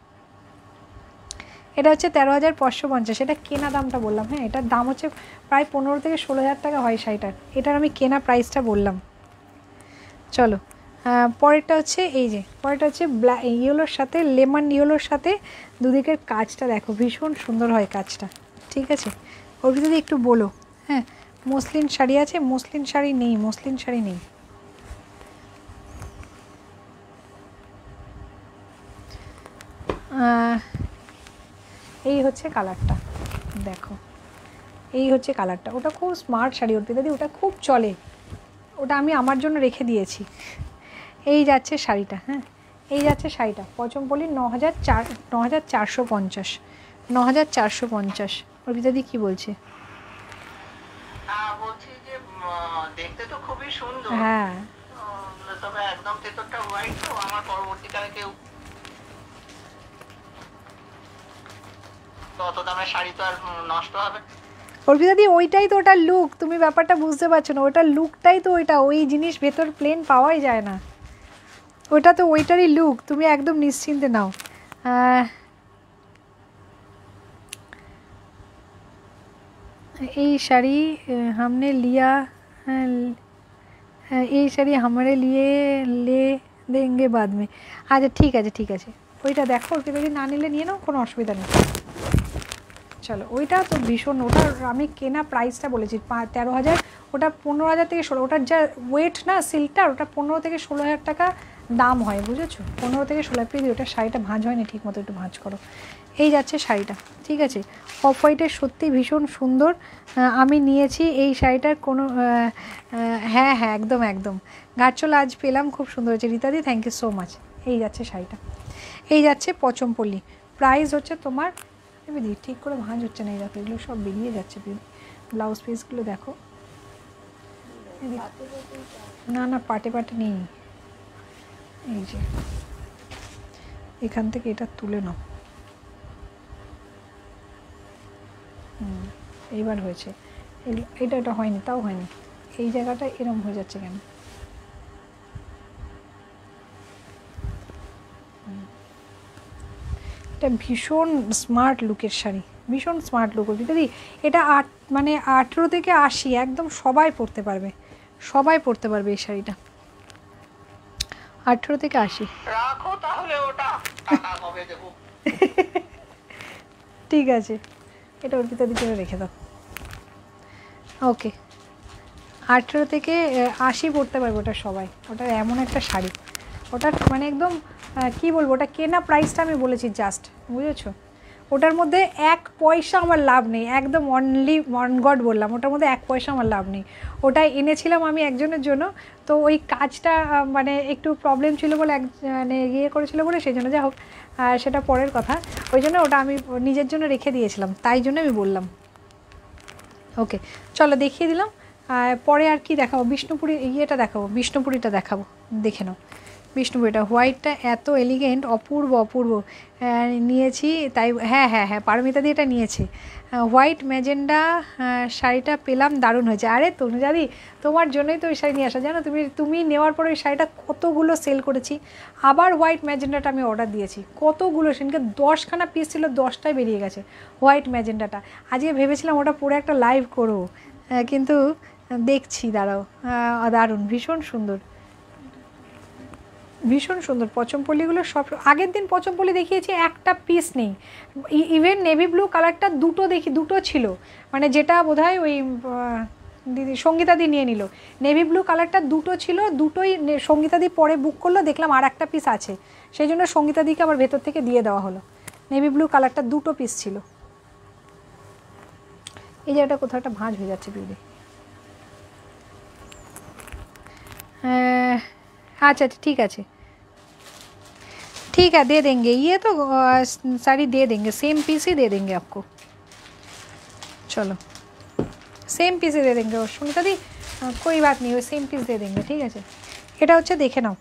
এটা হচ্ছে তেরো হাজার পাঁচশো পঞ্চাশ, এটা কেনা দামটা বললাম। হ্যাঁ, এটার দাম হচ্ছে প্রায় পনেরো থেকে ষোলো হাজার টাকা হয় শাড়িটার, এটার আমি কেনা প্রাইসটা বললাম। চলো পরেরটা হচ্ছে এই যে, পরেরটা হচ্ছে ব্ল্যাক ইয়েলোর সাথে লেমন ইয়েলোর সাথে দুদিকের কাজটা দেখো, ভীষণ সুন্দর হয় কাজটা, ঠিক আছে? ওর যদি একটু বলো। হ্যাঁ, মসলিন শাড়ি আছে? মসলিন শাড়ি নেই, মসলিন শাড়ি নেই। এই হচ্ছে কালারটা, দেখো এই হচ্ছে কালারটা। ওটা খুব স্মার্ট শাড়ি অর্পিতাদি, ওটা খুব চলে, ওটা আমি আমার জন্য রেখে দিয়েছি। এই যাচ্ছে শাড়িটা, হ্যাঁ এই যাচ্ছে শাড়িটা, পচমপল্লি ন হাজার চার ন হাজার চারশো পঞ্চাশ ন হাজার চারশো পঞ্চাশ অর্পিতাদি কী বলছে? বলছি যে দেখতে তো খুবই সুন্দর, হ্যাঁ তবে একদম ভেতরটা হোয়াইট, তো আমার পরবর্তীকালে কেউ তত দামের শাড়ি তো আর নষ্ট হবে। অর্পিতাদি ওইটাই তো ওটার লুক, তুমি ব্যাপারটা বুঝতে পারছো না, ওটার লুকটাই তো ওইটা, ওই জিনিস ভেতর প্লেন পাওয়াই যায় না, ওটা তো ওইটারই লুক, তুমি একদম নিশ্চিন্তে নাও। এই শাড়ি हमने लिया, এই শাড়ি हमारे लिए ले देंगे बाद में। আচ্ছা ঠিক আছে ঠিক আছে, ওইটা দেখো, অর্পিতাদি না নিলে নিয়ে নাও, কোনো অসুবিধা নেই। চলো ওইটা তো ভীষণ, ওটার আমি কেনা প্রাইসটা বলেছি তেরো হাজার, ওটা পনেরো হাজার থেকে ষোলো, ওটার যা ওয়েট না সিল্কটার, ওটা পনেরো থেকে ষোলো হাজার টাকা দাম হয়, বুঝেছো? পনেরো থেকে ষোলো প্লিজ, ওটা শাড়িটা ভাঁজ হয়নি ঠিক মতো, একটু ভাঁজ করো। এই যাচ্ছে শাড়িটা, ঠিক আছে? অফ হোয়াইটের সত্যি ভীষণ সুন্দর, আমি নিয়েছি এই শাড়িটার কোনো হ্যাঁ হ্যাঁ একদম একদম গাছচল আজ পেলাম, খুব সুন্দর হয়েছে রীতাদি, থ্যাংক ইউ সো মাচ। এই যাচ্ছে শাড়িটা, এই যাচ্ছে পচমপল্লি, প্রাইস হচ্ছে তোমার, দিদি ঠিক করে ভাঁজ হচ্ছে না, এই দেখো এগুলো সব বেরিয়ে যাচ্ছে, ব্লাউজ পিসগুলো দেখো, না না পাটে পাটে নেই, এই যে এখান থেকে এটা তুলে নাও, হুম এইবার হয়েছে, এটা এটা হয়নি, তাও হয়নি, এই জায়গাটা এরম হয়ে যাচ্ছে কেন? এটা ভীষণ স্মার্ট লুকের শাড়ি, ভীষণ স্মার্ট লুক দিদি, এটা আট মানে আঠেরো থেকে আশি একদম সবাই পরতে পারবে, সবাই পরতে পারবে এই শাড়িটা, আঠেরো থেকে আশি। রাখো তাহলে, ওটা টাকা কবে দেব? ঠিক আছে, এটা অর্পিতাদির জন্য রেখে দাও। ওকে, আঠেরো থেকে আশি পরতে পারবে ওটা সবাই, ওটার এমন একটা শাড়ি, ওটার মানে একদম কি বলবো, ওটা কেনা প্রাইসটা আমি বলেছি জাস্ট, বুঝেছো? ওটার মধ্যে এক পয়সা আমার লাভ নেই, একদম অনলি অন গড বললাম, ওটার মধ্যে এক পয়সা আমার লাভ নেই। ওটা এনেছিলাম আমি একজনের জন্য, তো ওই কাজটা মানে একটু প্রবলেম ছিল বলে এক মানে ইয়ে করেছিল বলে, সেই জন্য যা হোক সেটা পরের কথা, ওই জন্য ওটা আমি নিজের জন্য রেখে দিয়েছিলাম, তাই জন্য আমি বললাম। ওকে চলো দেখিয়ে দিলাম, পরে আর কি দেখাবো, বিষ্ণুপুরি ইয়েটা দেখাবো, বিষ্ণুপুরিটা দেখাবো, দেখে নাও। বিষ্ণুপুরিটা হোয়াইটটা এত এলিগেন্ট, অপূর্ব অপূর্ব নিয়েছি তাই, হ্যাঁ হ্যাঁ হ্যাঁ পারমিতাদি এটা নিয়েছে, হোয়াইট ম্যাজেন্ডা শাড়িটা পেলাম, দারুণ হয়েছে। আরে তনুজাদি তোমার জন্যই তো ওই শাড়ি নিয়ে আসা, জানো তুমি তুমি নেওয়ার পরে ওই শাড়িটা কতগুলো সেল করেছি, আবার হোয়াইট ম্যাজেন্ডাটা আমি অর্ডার দিয়েছি, কতগুলো, সেদিনকে দশখানা পিস ছিল, দশটায় বেরিয়ে গেছে হোয়াইট ম্যাজেন্ডাটা। আজকে ভেবেছিলাম ওটা পরে একটা লাইভ করবো, কিন্তু দেখছি দাঁড়াও, দারুণ ভীষণ সুন্দর, ভীষণ সুন্দর পচমপল্লিগুলো সব। আগের দিন পচমপল্লি দেখিয়েছি, একটা পিস নেই, ইভেন নেভি ব্লু কালারটা দুটো দেখি, দুটো ছিল, মানে যেটা বোধহয় ওই দিদি সঙ্গীতাদি নিয়ে নিল, নেভি ব্লু কালারটা দুটো ছিল, দুটোই সঙ্গীতাদি পরে বুক করলো, দেখলাম আর একটা পিস আছে, সেই জন্য সঙ্গীতাদিকে আবার ভেতর থেকে দিয়ে দেওয়া হলো, নেভি ব্লু কালারটা দুটো পিস ছিল। এই জায়গাটা কোথাও একটা ভাঁজ হয়ে যাচ্ছে দিদি, আচ্ছা আচ্ছা ঠিক আছে, ठीक है दे देंगे, ये तो आ, साड़ी दे देंगे, सेम पीस ही दे देंगे आपको। चलो सेम पीस ही दे देंगे সুনিতা দি, कोई बात नहीं, वो सेम पीस दे देंगे, ठीक है। এটা হচ্ছে দেখে নাও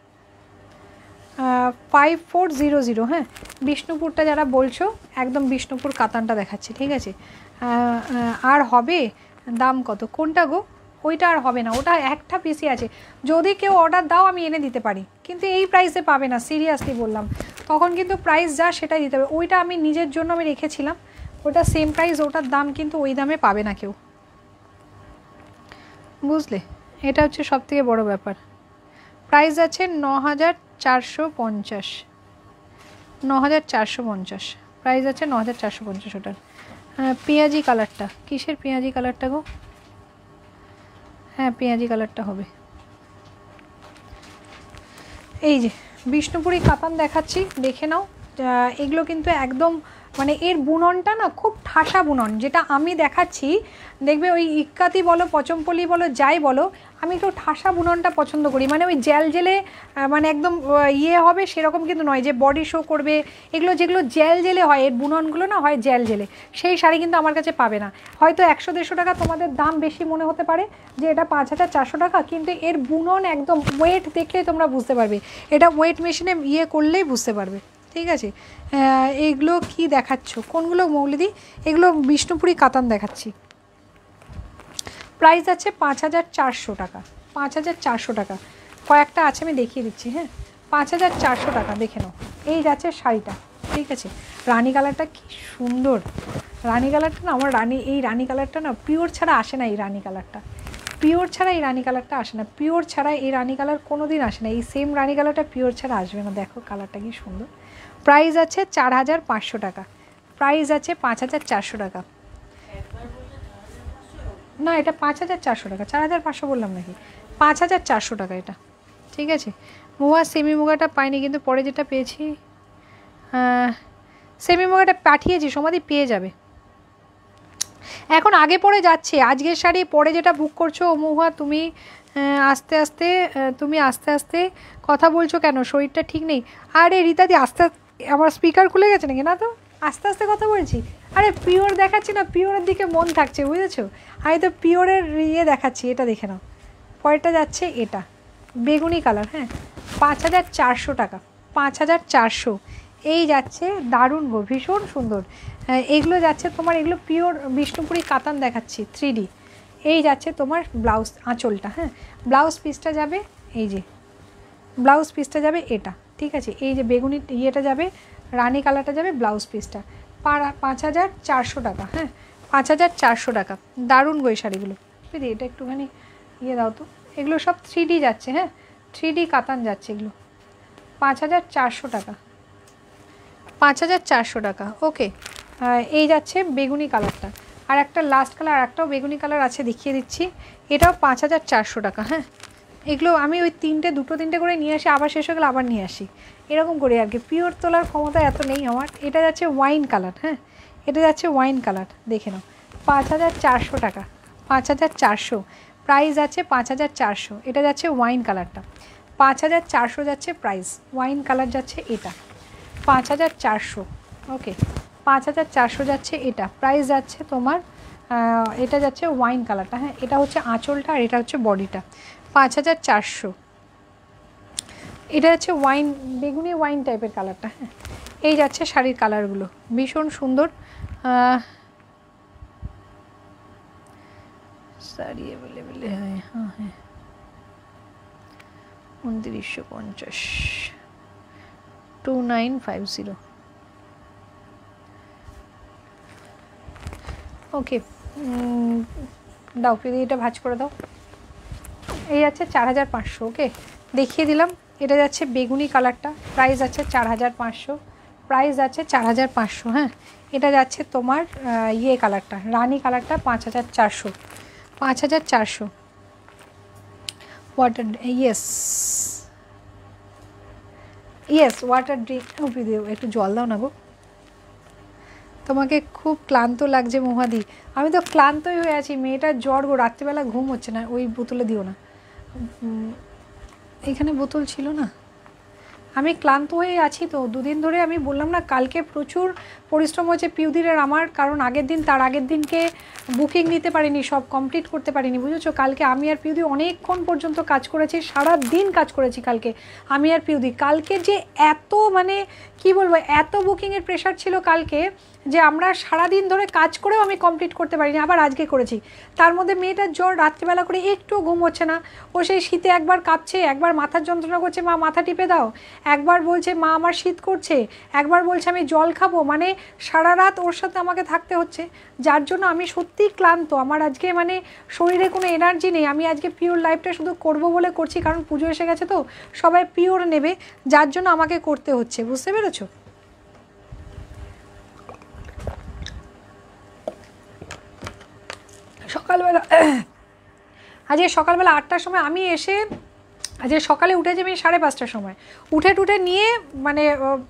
ফাইভ ফোর জিরো জিরো, হ্যাঁ বিষ্ণুপুরটা যারা বলছো একদম বিষ্ণুপুর কাতানটা দেখাচ্ছি, ঠিক আছে। আর হবে দাম কত, কোনটা গো? ওইটা আর হবে না, ওটা একটা পিসই আছে, যদি কেউ অর্ডার দাও আমি এনে দিতে পারি, কিন্তু এই প্রাইসে পাবে না, সিরিয়াসলি বললাম, তখন কিন্তু প্রাইস যা সেটাই দিতে হবে। ওইটা আমি নিজের জন্য আমি রেখেছিলাম, ওটা সেম প্রাইস, ওটার দাম কিন্তু ওই দামে পাবে না কেউ, বুঝলে? এটা হচ্ছে সব থেকে বড়ো ব্যাপার। প্রাইস আছে ন হাজার চারশো পঞ্চাশ, ন হাজার চারশো পঞ্চাশ প্রাইস আছে, ন হাজার চারশো পঞ্চাশ ওটার। হ্যাঁ পেঁয়াজি কালারটা, কিসের পেঁয়াজি কালারটা গো? হ্যাঁ পেঁয়াজি কালারটা হবে। এই যে বিষ্ণুপুরি কাতান দেখাচ্ছি, দেখে নাও। এগুলো কিন্তু একদম মানে এর বুননটা না খুব ঠাসা বুনন, যেটা আমি দেখাচ্ছি দেখবে ওই ইক্কাতি বলো পচমপল্লি বলো যাই বলো, আমি একটু ঠাসা বুননটা পছন্দ করি, মানে ওই জেল জেলে মানে একদম ইয়ে হবে সেরকম কিন্তু নয় যে বডি শো করবে, এগুলো যেগুলো জেল জেলে হয় এর বুননগুলো না হয় জেল জেলে, সেই শাড়ি কিন্তু আমার কাছে পাবে না। হয়তো একশো দেড়শো টাকা তোমাদের দাম বেশি মনে হতে পারে যে এটা পাঁচ হাজার চারশো টাকা, কিন্তু এর বুনন একদম ওয়েট দেখলেই তোমরা বুঝতে পারবে, এটা ওয়েট মেশিনে ইয়ে করলেই বুঝতে পারবে, ঠিক আছে। এগুলো কি দেখাচ্ছ, কোনগুলো মৌলিদি? এগুলো বিষ্ণুপুরি কাতান দেখাচ্ছি, প্রাইস আছে পাঁচ হাজার চারশো টাকা, পাঁচ হাজার চারশো টাকা। কয়েকটা আছে আমি দেখিয়ে দিচ্ছি, হ্যাঁ পাঁচ হাজার চারশো টাকা, দেখে নাও। এই যাচ্ছে শাড়িটা, ঠিক আছে। রানী কালারটা কি সুন্দর, রানী কালারটা না আমার রানী, এই রানী কালারটা না পিওর ছাড়া আসে না, এই রানী কালারটা পিওর ছাড়া এই রানী কালারটা আসে না, পিওর ছাড়া এই রানী কালার কোনো দিন আসে না, এই সেম রানী কালারটা পিওর ছাড়া আসবে না। দেখো কালারটা কি সুন্দর। প্রাইস আছে চার হাজার পাঁচশো টাকা, প্রাইস আছে পাঁচ হাজার চারশো টাকা। না এটা পাঁচ হাজার চারশো টাকা, চার হাজার পাঁচশো বললাম নাকি? পাঁচ হাজার চারশো টাকা এটা, ঠিক আছে। মুগা সেমি মুগাটা পাইনি, কিন্তু পরে যেটা পেয়েছি সেমি মুগাটা পাঠিয়েছি, সমাধি পেয়ে যাবে। এখন আগে পরে যাচ্ছে, আজকের শাড়ি পরে যেটা বুক করছো মহুয়া তুমি আস্তে আস্তে তুমি আস্তে আস্তে কথা বলছো কেন, শরীরটা ঠিক নেই? আরে রীতাদি আস্তে, আমার স্পিকার খুলে গেছে নাকি? না তো, আস্তে আস্তে কথা বলছি। আরে পিওর দেখাচ্ছি না, পিওরের দিকে মন থাকছে, বুঝেছো? আমি তো পিওরের ইয়ে দেখাচ্ছি, এটা দেখে নাও। পরেরটা যাচ্ছে এটা বেগুনি কালার, হ্যাঁ পাঁচ হাজার চারশো টাকা, পাঁচ হাজার চারশো। এই যাচ্ছে দারুণ গো, ভীষণ সুন্দর। এইগুলো যাচ্ছে তোমার, এগুলো পিওর বিষ্ণুপুরি কাতান দেখাচ্ছি থ্রি ডি। এই যাচ্ছে তোমার ব্লাউজ আঁচলটা, হ্যাঁ ব্লাউজ পিসটা যাবে, এই যে ব্লাউজ পিসটা যাবে এটা, ঠিক আছে। এই যে বেগুনি ইয়েটা যাবে, রানী কালারটা যাবে ব্লাউজ পিসটা, পাঁচ হাজার চারশো টাকা, হ্যাঁ পাঁচ হাজার চারশো টাকা। দারুণ গো এই শাড়িগুলো, দিদি এটা একটুখানি ইয়ে দাও তো। এগুলো সব থ্রি ডি যাচ্ছে, হ্যাঁ থ্রি ডি কাতান যাচ্ছে এগুলো, পাঁচ হাজার চারশো টাকা, পাঁচ হাজার চারশো টাকা। ওকে এই যাচ্ছে বেগুনি কালারটা, আর একটা লাস্ট কালার আর একটাও বেগুনি কালার আছে, দেখিয়ে দিচ্ছি, এটাও পাঁচ হাজার চারশো টাকা। হ্যাঁ এগুলো আমি ওই তিনটে দুটো তিনটে করে নিয়ে আসি, আবার শেষ হয়ে গেলে আবার নিয়ে আসি, এরকম করে আর কি, পিওর তোলার ক্ষমতা এত নেই আমার। এটা যাচ্ছে ওয়াইন কালার, হ্যাঁ এটা যাচ্ছে ওয়াইন কালার, দেখে নাও, পাঁচ হাজার চারশো টাকা, পাঁচ হাজার চারশো প্রাইস আছে, পাঁচ হাজার চারশো। এটা যাচ্ছে ওয়াইন কালারটা, পাঁচ হাজার চারশো যাচ্ছে প্রাইস, ওয়াইন কালার যাচ্ছে এটা পাঁচ হাজার চারশো। ওকে পাঁচ হাজার চারশো যাচ্ছে এটা, প্রাইস যাচ্ছে তোমার, এটা যাচ্ছে ওয়াইন কালারটা, হ্যাঁ এটা হচ্ছে আঁচলটা আর এটা হচ্ছে বডিটা, পাঁচ হাজার চারশো। এটা যাচ্ছে ওয়াইন বেগুনি ওয়াইন টাইপের কালারটা, হ্যাঁ এই যাচ্ছে শাড়ির কালারগুলো, ভীষণ সুন্দর শাড়ি অ্যাভেলেবেল, হ্যাঁ হ্যাঁ হ্যাঁ উনত্রিশশো পঞ্চাশ, two nine five zero. Okay দাও ফিরে, এটা ভাঁজ করে দাও। এই যাচ্ছে চার হাজার পাঁচশো। ওকে দেখিয়ে দিলাম, এটা যাচ্ছে বেগুনি কালারটা, প্রাইস আছে চার হাজার পাঁচশো, প্রাইস আছে চার হাজার পাঁচশো। হ্যাঁ এটা যাচ্ছে তোমার ইয়ে কালারটা, রানী কালারটা, পাঁচ হাজার চারশো, পাঁচ হাজার চারশো। Water yes yes water drink, একটু জল দাও না গো, তোমাকে খুব ক্লান্ত লাগছে মহাদি। আমি তো ক্লান্তই হয়ে আছি, মেয়েটার জ্বর গো, রাত্রিবেলা ঘুম হচ্ছে না, ওই বোতলে দিও না, এখানে বোতল ছিল না, আমি ক্লান্ত হয়ে আছি তো দুদিন ধরে, আমি বললাম না কালকে প্রচুর পরিশ্রম হয়েছে পিউদির আর আমার, কারণ আগের দিন তার আগের দিনকে বুকিং নিতে পারিনি, সব কমপ্লিট করতে পারিনি, বুঝেছো। কালকে আমি আর পিউদি অনেকক্ষণ পর্যন্ত কাজ করেছি, সারা দিন কাজ করেছি কালকে আমি আর পিউদি। কালকে যে এত মানে কি বলবো, এত বুকিংয়ের প্রেশার ছিল কালকে যে আমরা সারাদিন ধরে কাজ করেও আমি কমপ্লিট করতে পারিনি, আবার আজকে করেছি। তার মধ্যে মেয়েটার জ্বর, রাত্রিবেলা করে একটু ঘুম হচ্ছে না, ও সেই শীতে একবার কাঁপছে, একবার মাথার যন্ত্রণা করছে, মা মাথা টিপে দাও, একবার বলছে মা আমার শীত করছে, একবার বলছে আমি জল খাবো, মানে সারা রাত ওর সাথে আমাকে থাকতে হচ্ছে, যার জন্য আমি সত্যিই ক্লান্ত। আমার আজকে মানে শরীরে কোনো এনার্জি নেই। আমি আজকে পিওর লাইফটা শুধু করব বলে করছি, কারণ পুজো এসে গেছে তো সবাই পিওর নেবে, যার জন্য আমাকে করতে হচ্ছে, বুঝতে পেরেছো। সকালবেলা আজকে সকালবেলা আটটার সময় আমি এসে, আজকে সকালে উঠেছি আমি সাড়ে পাঁচটার সময়, উঠে টুটে নিয়ে মানে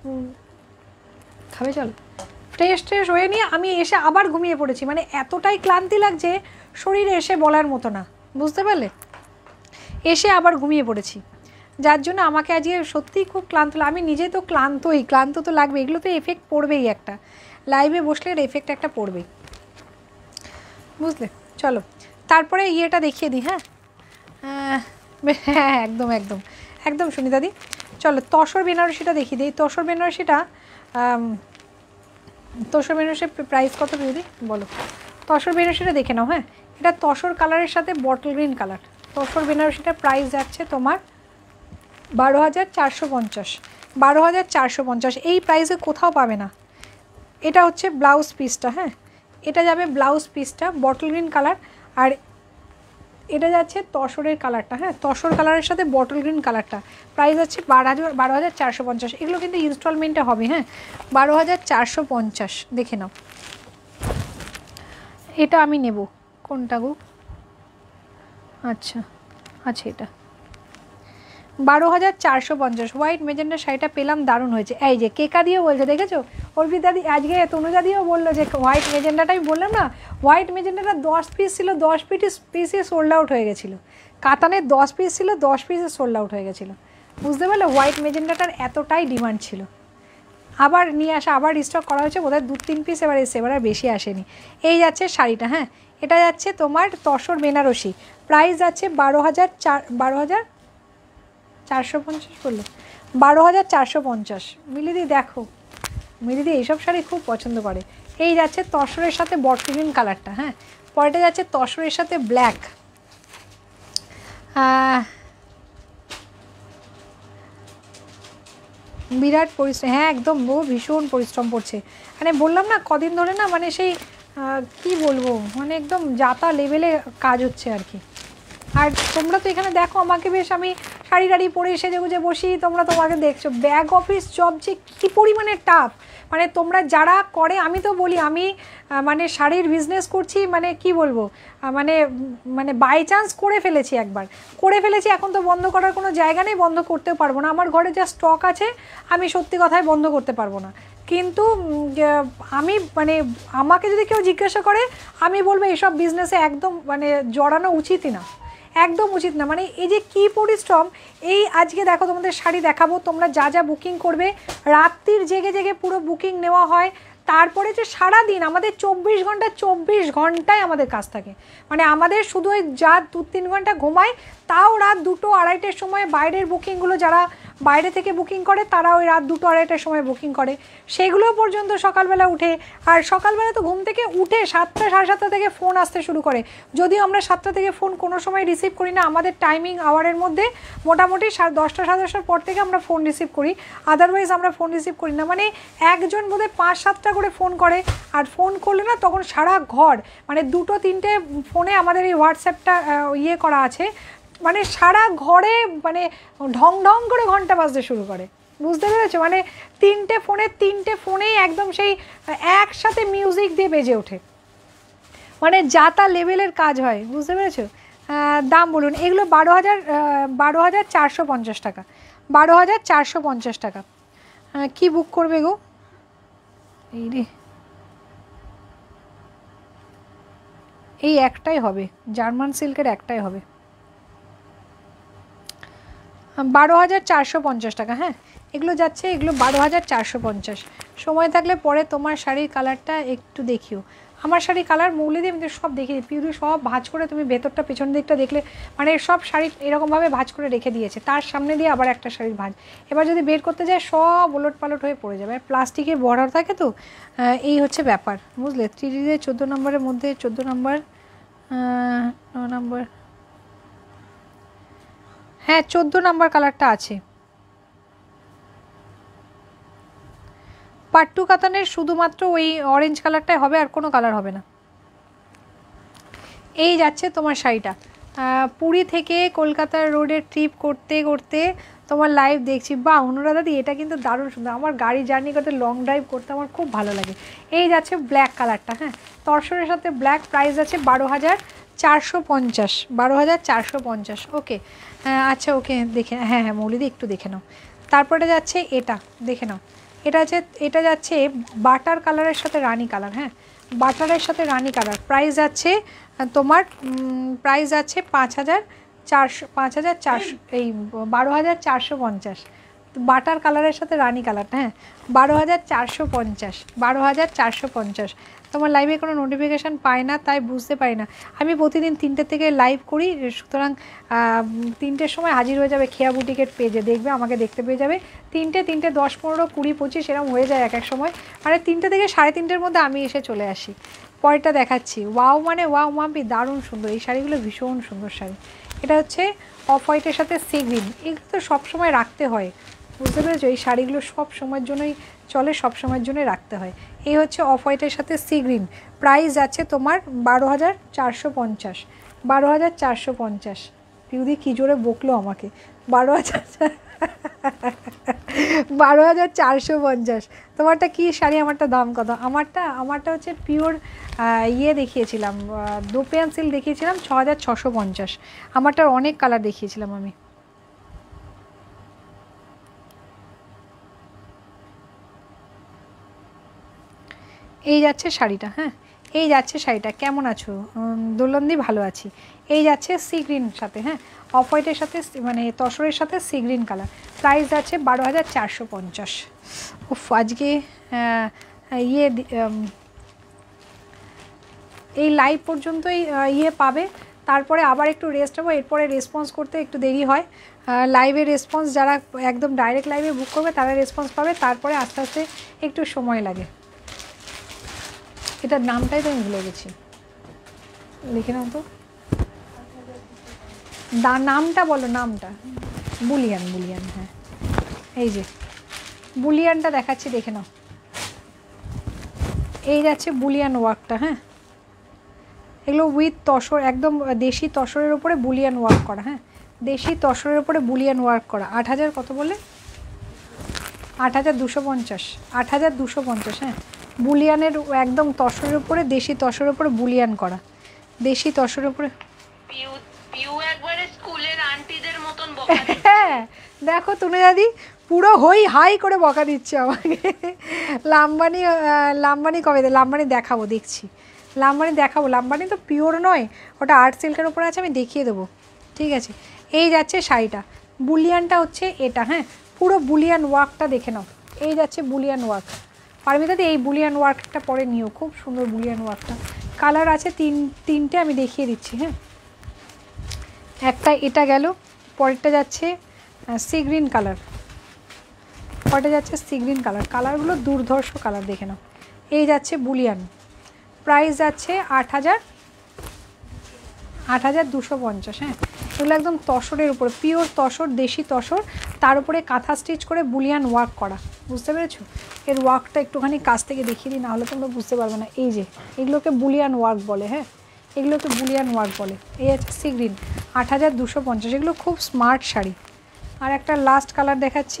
খাবে চল ফ্রেশ ট্রেশ হয়ে নিয়ে আমি এসে আবার ঘুমিয়ে পড়েছি। মানে এতটাই ক্লান্তি লাগছে শরীরে এসে বলার মতো না, বুঝতে পারলে। এসে আবার ঘুমিয়ে পড়েছি, যার জন্য আমাকে আজকে সত্যিই খুব ক্লান্ত। আমি নিজে তো ক্লান্তই, ক্লান্ত তো লাগবে, এগুলো তো এফেক্ট পড়বেই, একটা লাইভে বসলে এর এফেক্ট একটা পড়বেই, বুঝলে। চলো তারপরে ইয়েটা দেখিয়ে দিই। হ্যাঁ হ্যাঁ একদম একদম একদম সুনিতাদি, চলো তসর বেনারসিটা দেখিয়ে দিই। তসর বেনারসিটা তসর বেনারসির প্রাইস কত দিদি বলো। তসর বেনারসিটা দেখে নাও। হ্যাঁ, এটা তসর কালারের সাথে বটল গ্রিন কালার। তসর বেনারসিটার প্রাইস যাচ্ছে তোমার বারো হাজার চারশো পঞ্চাশ বারো হাজার চারশো পঞ্চাশ এই প্রাইসে কোথাও পাবে না। এটা হচ্ছে ব্লাউজ পিসটা। হ্যাঁ, এটা যাবে ব্লাউজ পিসটা বটল গ্রিন কালার, আর এটা যাচ্ছে তসরের কালারটা। হ্যাঁ, তসর কালারের সাথে বটল গ্রিন কালারটা, প্রাইস হচ্ছে বারো হাজার বারো হাজার চারশো পঞ্চাশ এগুলো কিন্তু ইনস্টলমেন্টে হবে। হ্যাঁ, বারো হাজার চারশো পঞ্চাশ দেখে নাও। এটা আমি নেব কোনটা গো? আচ্ছা আচ্ছা, এটা বারো হাজার চারশো পঞ্চাশ হোয়াইট মেজেন্ডা শাড়িটা পেলাম, দারুণ হয়েছে। এই যে কেকা দিয়েও বলছে, দেখেছো অর্পিতাদি, আজকে তনুজা দিয়েও বললো যে হোয়াইট মেজেন্ডাটা, আমি বললাম না হোয়াইট মেজেন্ডাটা দশ পিস ছিল, দশ পিস পিসে সোল্ড আউট হয়ে গেছিলো। কাতানের দশ পিস ছিল, দশ পিসে সোল্ড আউট হয়ে গেছিলো, বুঝতে পারলে। হোয়াইট মেজেন্ডাটার এতটাই ডিমান্ড ছিল, আবার নিয়ে আসা, আবার রিস্টক করা হয়েছে, বোধহয় দু তিন পিস এবার এসে, এবার আর বেশি আসেনি। এই যাচ্ছে শাড়িটা। হ্যাঁ, এটা যাচ্ছে তোমার তসর বেনারসি, প্রাইস যাচ্ছে বারো হাজার চার বারো হাজার চারশো পঞ্চাশ বললো, বারো হাজার চারশো পঞ্চাশ মিলিদি দেখো, মিলিদি এইসব শাড়ি খুব পছন্দ করে। এই যাচ্ছে তসরের সাথে বটল গ্রিন কালারটা। হ্যাঁ, পরেটা যাচ্ছে তসরের সাথে ব্ল্যাক। বিরাট পরিশ্রম, হ্যাঁ একদম, ও ভীষণ পরিশ্রম করছে। মানে বললাম না কদিন ধরে না, মানে সেই কি বলবো, মানে একদম যাতা লেভেলে কাজ হচ্ছে আর কি। আর তোমরা তো এখানে দেখো আমাকে, বেশ আমি শাড়ি টাড়ি পরে সেজে গুজে বসি, তোমরা তোমাকে দেখছো। ব্যাক অফিস জব যে কী পরিমাণে টাফ, মানে তোমরা যারা করে, আমি তো বলি আমি মানে শাড়ির বিজনেস করছি, মানে কি বলবো, মানে মানে বাই চান্স করে ফেলেছি, একবার করে ফেলেছি, এখন তো বন্ধ করার কোনো জায়গা নেই, বন্ধ করতেও পারবো না। আমার ঘরে যা স্টক আছে আমি সত্যি কথাই বন্ধ করতে পারবো না। কিন্তু আমি মানে আমাকে যদি কেউ জিজ্ঞাসা করে, আমি বলবো এসব বিজনেসে একদম মানে জড়ানো উচিতই না, একদম উচিত না। মানে এই যে কী পরিশ্রম, এই আজকে দেখো তোমাদের শাড়ি দেখাবো, তোমরা যা যা বুকিং করবে, রাত্রির জেগে জেগে পুরো বুকিং নেওয়া হয়, তারপরে যে সারাদিন আমাদের চব্বিশ ঘন্টা চব্বিশ ঘন্টায় আমাদের কাজ থাকে। মানে আমাদের শুধু ওই যা দু তিন ঘন্টা ঘুমাই, তাও রাত দুটো আড়াইটের সময় বাইরের বুকিংগুলো যারা বাইরে থেকে বুকিং করে, তারা ওই রাত দুটো আড়াইটার সময় বুকিং করে, সেগুলো পর্যন্ত সকালবেলা উঠে। আর সকালবেলা তো ঘুম থেকে উঠে সাতটা সাড়ে সাতটা থেকে ফোন আসতে শুরু করে, যদিও আমরা সাতটা থেকে ফোন কোনো সময় রিসিভ করি না, আমাদের টাইমিং আওয়ারের মধ্যে মোটামুটি সাড়ে দশটা সাড়ে দশটার পর থেকে আমরা ফোন রিসিভ করি, আদারওয়াইজ আমরা ফোন রিসিভ করি না। মানে একজন বোধহয় পাঁচ সাতটা করে ফোন করে, আর ফোন করলে না তখন সারা ঘর, মানে দুটো তিনটে ফোনে আমাদের এই হোয়াটসঅ্যাপটা ইয়ে করা আছে, মানে সারা ঘরে মানে ঢং ঢং করে ঘন্টা বাজতে শুরু করে, বুঝতে পেরেছো। মানে তিনটে ফোনে তিনটে ফোনেই একদম সেই একসাথে মিউজিক দিয়ে বেজে ওঠে, মানে যাতা লেভেলের কাজ হয়, বুঝতে পেরেছো। দাম বলুন, এগুলো বারো হাজার বারো হাজার চারশো পঞ্চাশ টাকা বারো হাজার চারশো পঞ্চাশ টাকা কি বুক করবে গো? এই রে, এই একটাই হবে, জার্মান সিল্কের একটাই হবে, বারো হাজার চারশো পঞ্চাশ টাকা। হ্যাঁ, এগুলো যাচ্ছে, এগুলো বারো হাজার চারশো পঞ্চাশ। সময় থাকলে পরে তোমার শাড়ির কালারটা একটু দেখিও। আমার শাড়ির কালার মৌলি দিয়ে আমি সব দেখিয়ে দিই, পিউরি সব ভাঁজ করে, তুমি ভেতরটা পেছন দিকটা দেখলে মানে সব শাড়ি এরকমভাবে ভাঁজ করে রেখে দিয়েছে, তার সামনে দিয়ে আবার একটা শাড়ির ভাঁজ। এবার যদি বের করতে যায় সব ওলট পালট হয়ে পড়ে যাবে, প্লাস্টিকের বড়া থাকে তো, এই হচ্ছে ব্যাপার, বুঝলে। থ্রি ডিতে চোদ্দো নম্বরের মধ্যে চোদ্দো নম্বর ন নম্বর, হ্যাঁ চোদ্দো নম্বর কালারটা আছে। পাট্টু কাতানের শুধুমাত্র ওই অরেঞ্জ কালারটাই হবে, আর কোনো কালার হবে না। এই যাচ্ছে তোমার শাড়িটা, পুরী থেকে কলকাতার রোডের ট্রিপ করতে করতে তোমার লাইভ দেখছি। বা অনুরাধাদি এটা কিন্তু দারুণ সুন্দর, আমার গাড়ি জার্নি করতে, লং ড্রাইভ করতে আমার খুব ভালো লাগে। এই যাচ্ছে ব্ল্যাক কালারটা, হ্যাঁ তর্সরের সাথে ব্ল্যাক, প্রাইস আছে বারো হাজার চারশো পঞ্চাশ, বারো হাজার চারশো পঞ্চাশ। ওকে আচ্ছা ওকে দেখে, হ্যাঁ হ্যাঁ মৌলিদি একটু দেখে নাও। তারপরে যাচ্ছে এটা দেখে নাও, এটা আছে, এটা যাচ্ছে বাটার কালারের সাথে রানি কালার, হ্যাঁ বাটারের সাথে রানি কালার, প্রাইস আছে তোমার, প্রাইস আছে পাঁচ হাজার চারশো, পাঁচ হাজার চারশো, এই বারো হাজার চারশো পঞ্চাশ। বাটার কালারের সাথে রানি কালারটা, হ্যাঁ বারো হাজার চারশো পঞ্চাশ, বারো হাজার চারশো পঞ্চাশ। তোমার লাইভে কোনো নোটিফিকেশান পায় না, তাই বুঝতে পারি না। আমি প্রতিদিন তিনটে থেকে লাইভ করি, সুতরাং তিনটের সময় হাজির হয়ে যাবে খেয়া বুটিকের পেজে, দেখবে আমাকে দেখতে পেয়ে যাবে। তিনটে তিনটে দশ পনেরো কুড়ি পঁচিশ এরকম হয়ে যায় এক এক সময়, মানে তিনটে থেকে সাড়ে তিনটের মধ্যে আমি এসে চলে আসি। পরেরটা দেখাচ্ছি, ওয়াও মানে ওয়াও মাম্পি, দারুণ সুন্দর এই শাড়িগুলো, ভীষণ সুন্দর শাড়ি। এটা হচ্ছে অফ হোয়াইটের সাথে সি গ্রিন, এগুলো তো সবসময় রাখতে হয়, বুঝতে পেরেছো, এই শাড়িগুলো সব সময়ের জন্যই চলে, সব সময়ের জন্যই রাখতে হয়। এই হচ্ছে অফ হোয়াইটের সাথে সি গ্রিন, প্রাইস আছে তোমার বারো হাজার চারশো পঞ্চাশ, বারো হাজার চারশো পঞ্চাশ। পিউদি কী জোরে বকলো আমাকে, বারো হাজার বারো হাজার চারশো পঞ্চাশ। তোমারটা কি শাড়ি, আমারটা দাম কত? আমারটা আমারটা হচ্ছে পিওর ইয়ে দেখিয়েছিলাম, দোপিয়ান সিল্ক দেখিয়েছিলাম ছ হাজার ছশো পঞ্চাশ। আমারটার অনেক কালার দেখিয়েছিলাম আমি। এই যাচ্ছে শাড়িটা, হ্যাঁ এই যাচ্ছে শাড়িটা, কেমন আছো দোলন্দি? ভালো আছি। এই যাচ্ছে সি গ্রিন সাথে, হ্যাঁ অফ হোয়াইটের সাথে মানে তসরের সাথে সি গ্রিন কালার, প্রাইস আছে বারো হাজার চারশো পঞ্চাশ। উফ আজকে ইয়ে এই লাইভ পর্যন্তই ইয়ে পাবে, তারপরে আবার একটু রেস্ট হবো, এরপরে রেসপন্স করতে একটু দেরি হয়। লাইভে রেসপন্স যারা একদম ডাইরেক্ট লাইভে বুক করবে তারা রেসপন্স পাবে, তারপরে আস্তে আস্তে একটু সময় লাগে। এটার নামটাই তো আমি ভুলে গেছি, লিখে নাও তো, দা নামটা বলো, নামটা বুলিয়ান, বুলিয়ান, হ্যাঁ এই যে বুলিয়ানটা দেখাচ্ছি, দেখে নাও। এই যাচ্ছে বুলিয়ান ওয়ার্কটা, হ্যাঁ এগুলো উইথ তসর, একদম দেশি তসরের ওপরে বুলিয়ান ওয়ার্ক করা, হ্যাঁ দেশি তসরের ওপরে বুলিয়ান ওয়ার্ক করা। আট হাজার কত বলে? আট হাজার দুশো পঞ্চাশ, আট হাজার দুশো পঞ্চাশ, হ্যাঁ বুলিয়ানের একদম তসরের উপরে, দেশি তসরের উপরে বুলিয়ান করা, দেশি তসরের উপরে। পিউ পিউ একবারে স্কুলের আন্টিদের মতন বকা দিচ্ছে। হ্যাঁ দেখো তুনে দাদি পুরো হই হাই করে বকা দিচ্ছে আমাকে। লাম্বানি, লাম্বানি কবে দে? লাম্বানি দেখাবো, দেখছি লাম্বানি দেখাবো। লাম্বানি তো পিওর নয়, ওটা আর্ট সিল্কের উপরে আছে, আমি দেখিয়ে দেবো, ঠিক আছে। এই যাচ্ছে শাড়িটা, বুলিয়ানটা হচ্ছে এটা, হ্যাঁ পুরো বুলিয়ান ওয়ার্কটা দেখে নাও। এই যাচ্ছে বুলিয়ান ওয়ার্ক, পারমিতাদি এই বুলিয়ান ওয়ার্কটা পরে নিও, খুব সুন্দর বুলিয়ান ওয়ার্কটা। কালার আছে তিন তিনটে, আমি দেখিয়ে দিচ্ছি, হ্যাঁ একটা এটা গেল, পরেরটা যাচ্ছে সি গ্রিন কালার, পরেরটা যাচ্ছে সি গ্রিন কালার, কালারগুলো দুর্ধর্ষ কালার, দেখে নাও। এই যাচ্ছে বুলিয়ান, প্রাইস যাচ্ছে আট হাজার আট হাজার দুশো পঞ্চাশ, হ্যাঁ এগুলো একদম তসরের উপরে, পিওর তসর, দেশি তসর, তার উপরে কাঁথা স্টিচ করে বুলিয়ান ওয়ার্ক করা, বুঝতে পেরেছো? এর ওয়ার্কটা একটুখানি কাছ থেকে দেখিয়ে দিই, নাহলে তোমরা বুঝতে পারবে না। এই যে এগুলোকে বুলিয়ান ওয়ার্ক বলে, হ্যাঁ এগুলোকে বুলিয়ান ওয়ার্ক বলে। এই আছে সি গ্রিন, আট হাজার দুশো পঞ্চাশ, এগুলো খুব স্মার্ট শাড়ি। আর একটা লাস্ট কালার দেখাচ্ছি,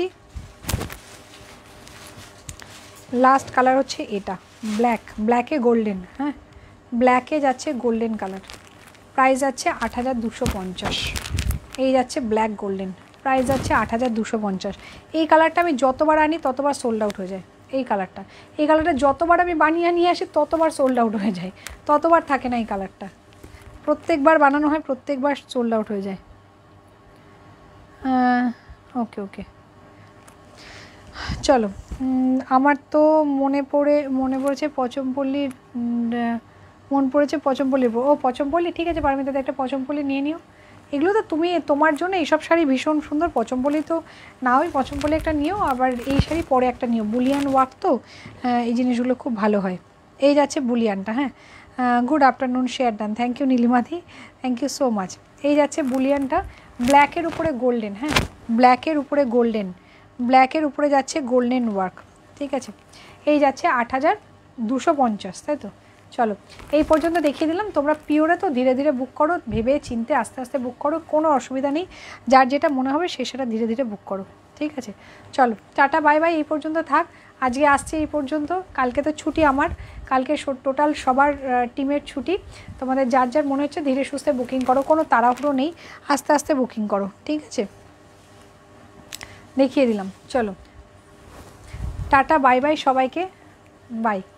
লাস্ট কালার হচ্ছে এটা ব্ল্যাক, ব্ল্যাকে গোল্ডেন, হ্যাঁ ব্ল্যাকে যাচ্ছে গোল্ডেন কালার, প্রাইস আছে আট হাজার দুশো পঞ্চাশ। এই যাচ্ছে ব্ল্যাক গোল্ডেন, প্রাইস যাচ্ছে আট হাজার দুশো পঞ্চাশ। এই কালারটা আমি যতবার আনি ততবার সোল্ড আউট হয়ে যায়। এই কালারটা এই কালারটা যতবার আমি বানিয়ে নিয়ে আসি ততবার সোল্ড আউট হয়ে যায়, ততবার থাকে না এই কালারটা, প্রত্যেকবার বানানো হয় প্রত্যেকবার সোল্ড আউট হয়ে যায়। ওকে ওকে চলো, আমার তো মনে পড়ে মনে পড়েছে পচমপল্লির, মন পড়েছে পচমপল্লির। ও পচমপল্লি, ঠিক আছে পারমিতাতে একটা পচমপল্লি নিয়ে নিও। এগুলো তো তুমি তোমার জন্য এইসব শাড়ি ভীষণ সুন্দর, পচমপল্লি তো না, ওই পচমপল্লি একটা নিও, আবার এই শাড়ি পরে একটা নিও, বুলিয়ান ওয়ার্ক তো এই জিনিসগুলো খুব ভালো হয়। এই যাচ্ছে বুলিয়ানটা। হ্যাঁ, good afternoon, share done, thank you নীলিমাদি, থ্যাংক ইউ সো মাচ। এই যাচ্ছে বুলিয়ানটা, ব্ল্যাকের উপরে গোল্ডেন, হ্যাঁ ব্ল্যাকের উপরে গোল্ডেন, ব্ল্যাকের উপরে যাচ্ছে গোল্ডেন ওয়ার্ক, ঠিক আছে। এই যাচ্ছে আট হাজার দুশো পঞ্চাশ, তাই তো। চলো এই পর্যন্ত দেখিয়ে দিলাম। তোমরা পিওরে তো ধীরে ধীরে বুক করো, ভেবে চিনতে আস্তে আস্তে বুক করো, কোনো অসুবিধা নেই, যার যেটা মনে হবে সে সেটা ধীরে ধীরে বুক করো, ঠিক আছে। চলো টাটা বাই বাই, এই পর্যন্ত থাক, আজকে আসছে এই পর্যন্ত। কালকে তো ছুটি আমার, কালকে টোটাল সবার টিমের ছুটি। তোমাদের যার যার মনে হচ্ছে ধীরে সুস্থে বুকিং করো, কোনো তাড়াহুড়ো নেই, আস্তে আস্তে বুকিং করো, ঠিক আছে। দেখিয়ে দিলাম, চলো টাটা বাই বাই সবাইকে, বাই।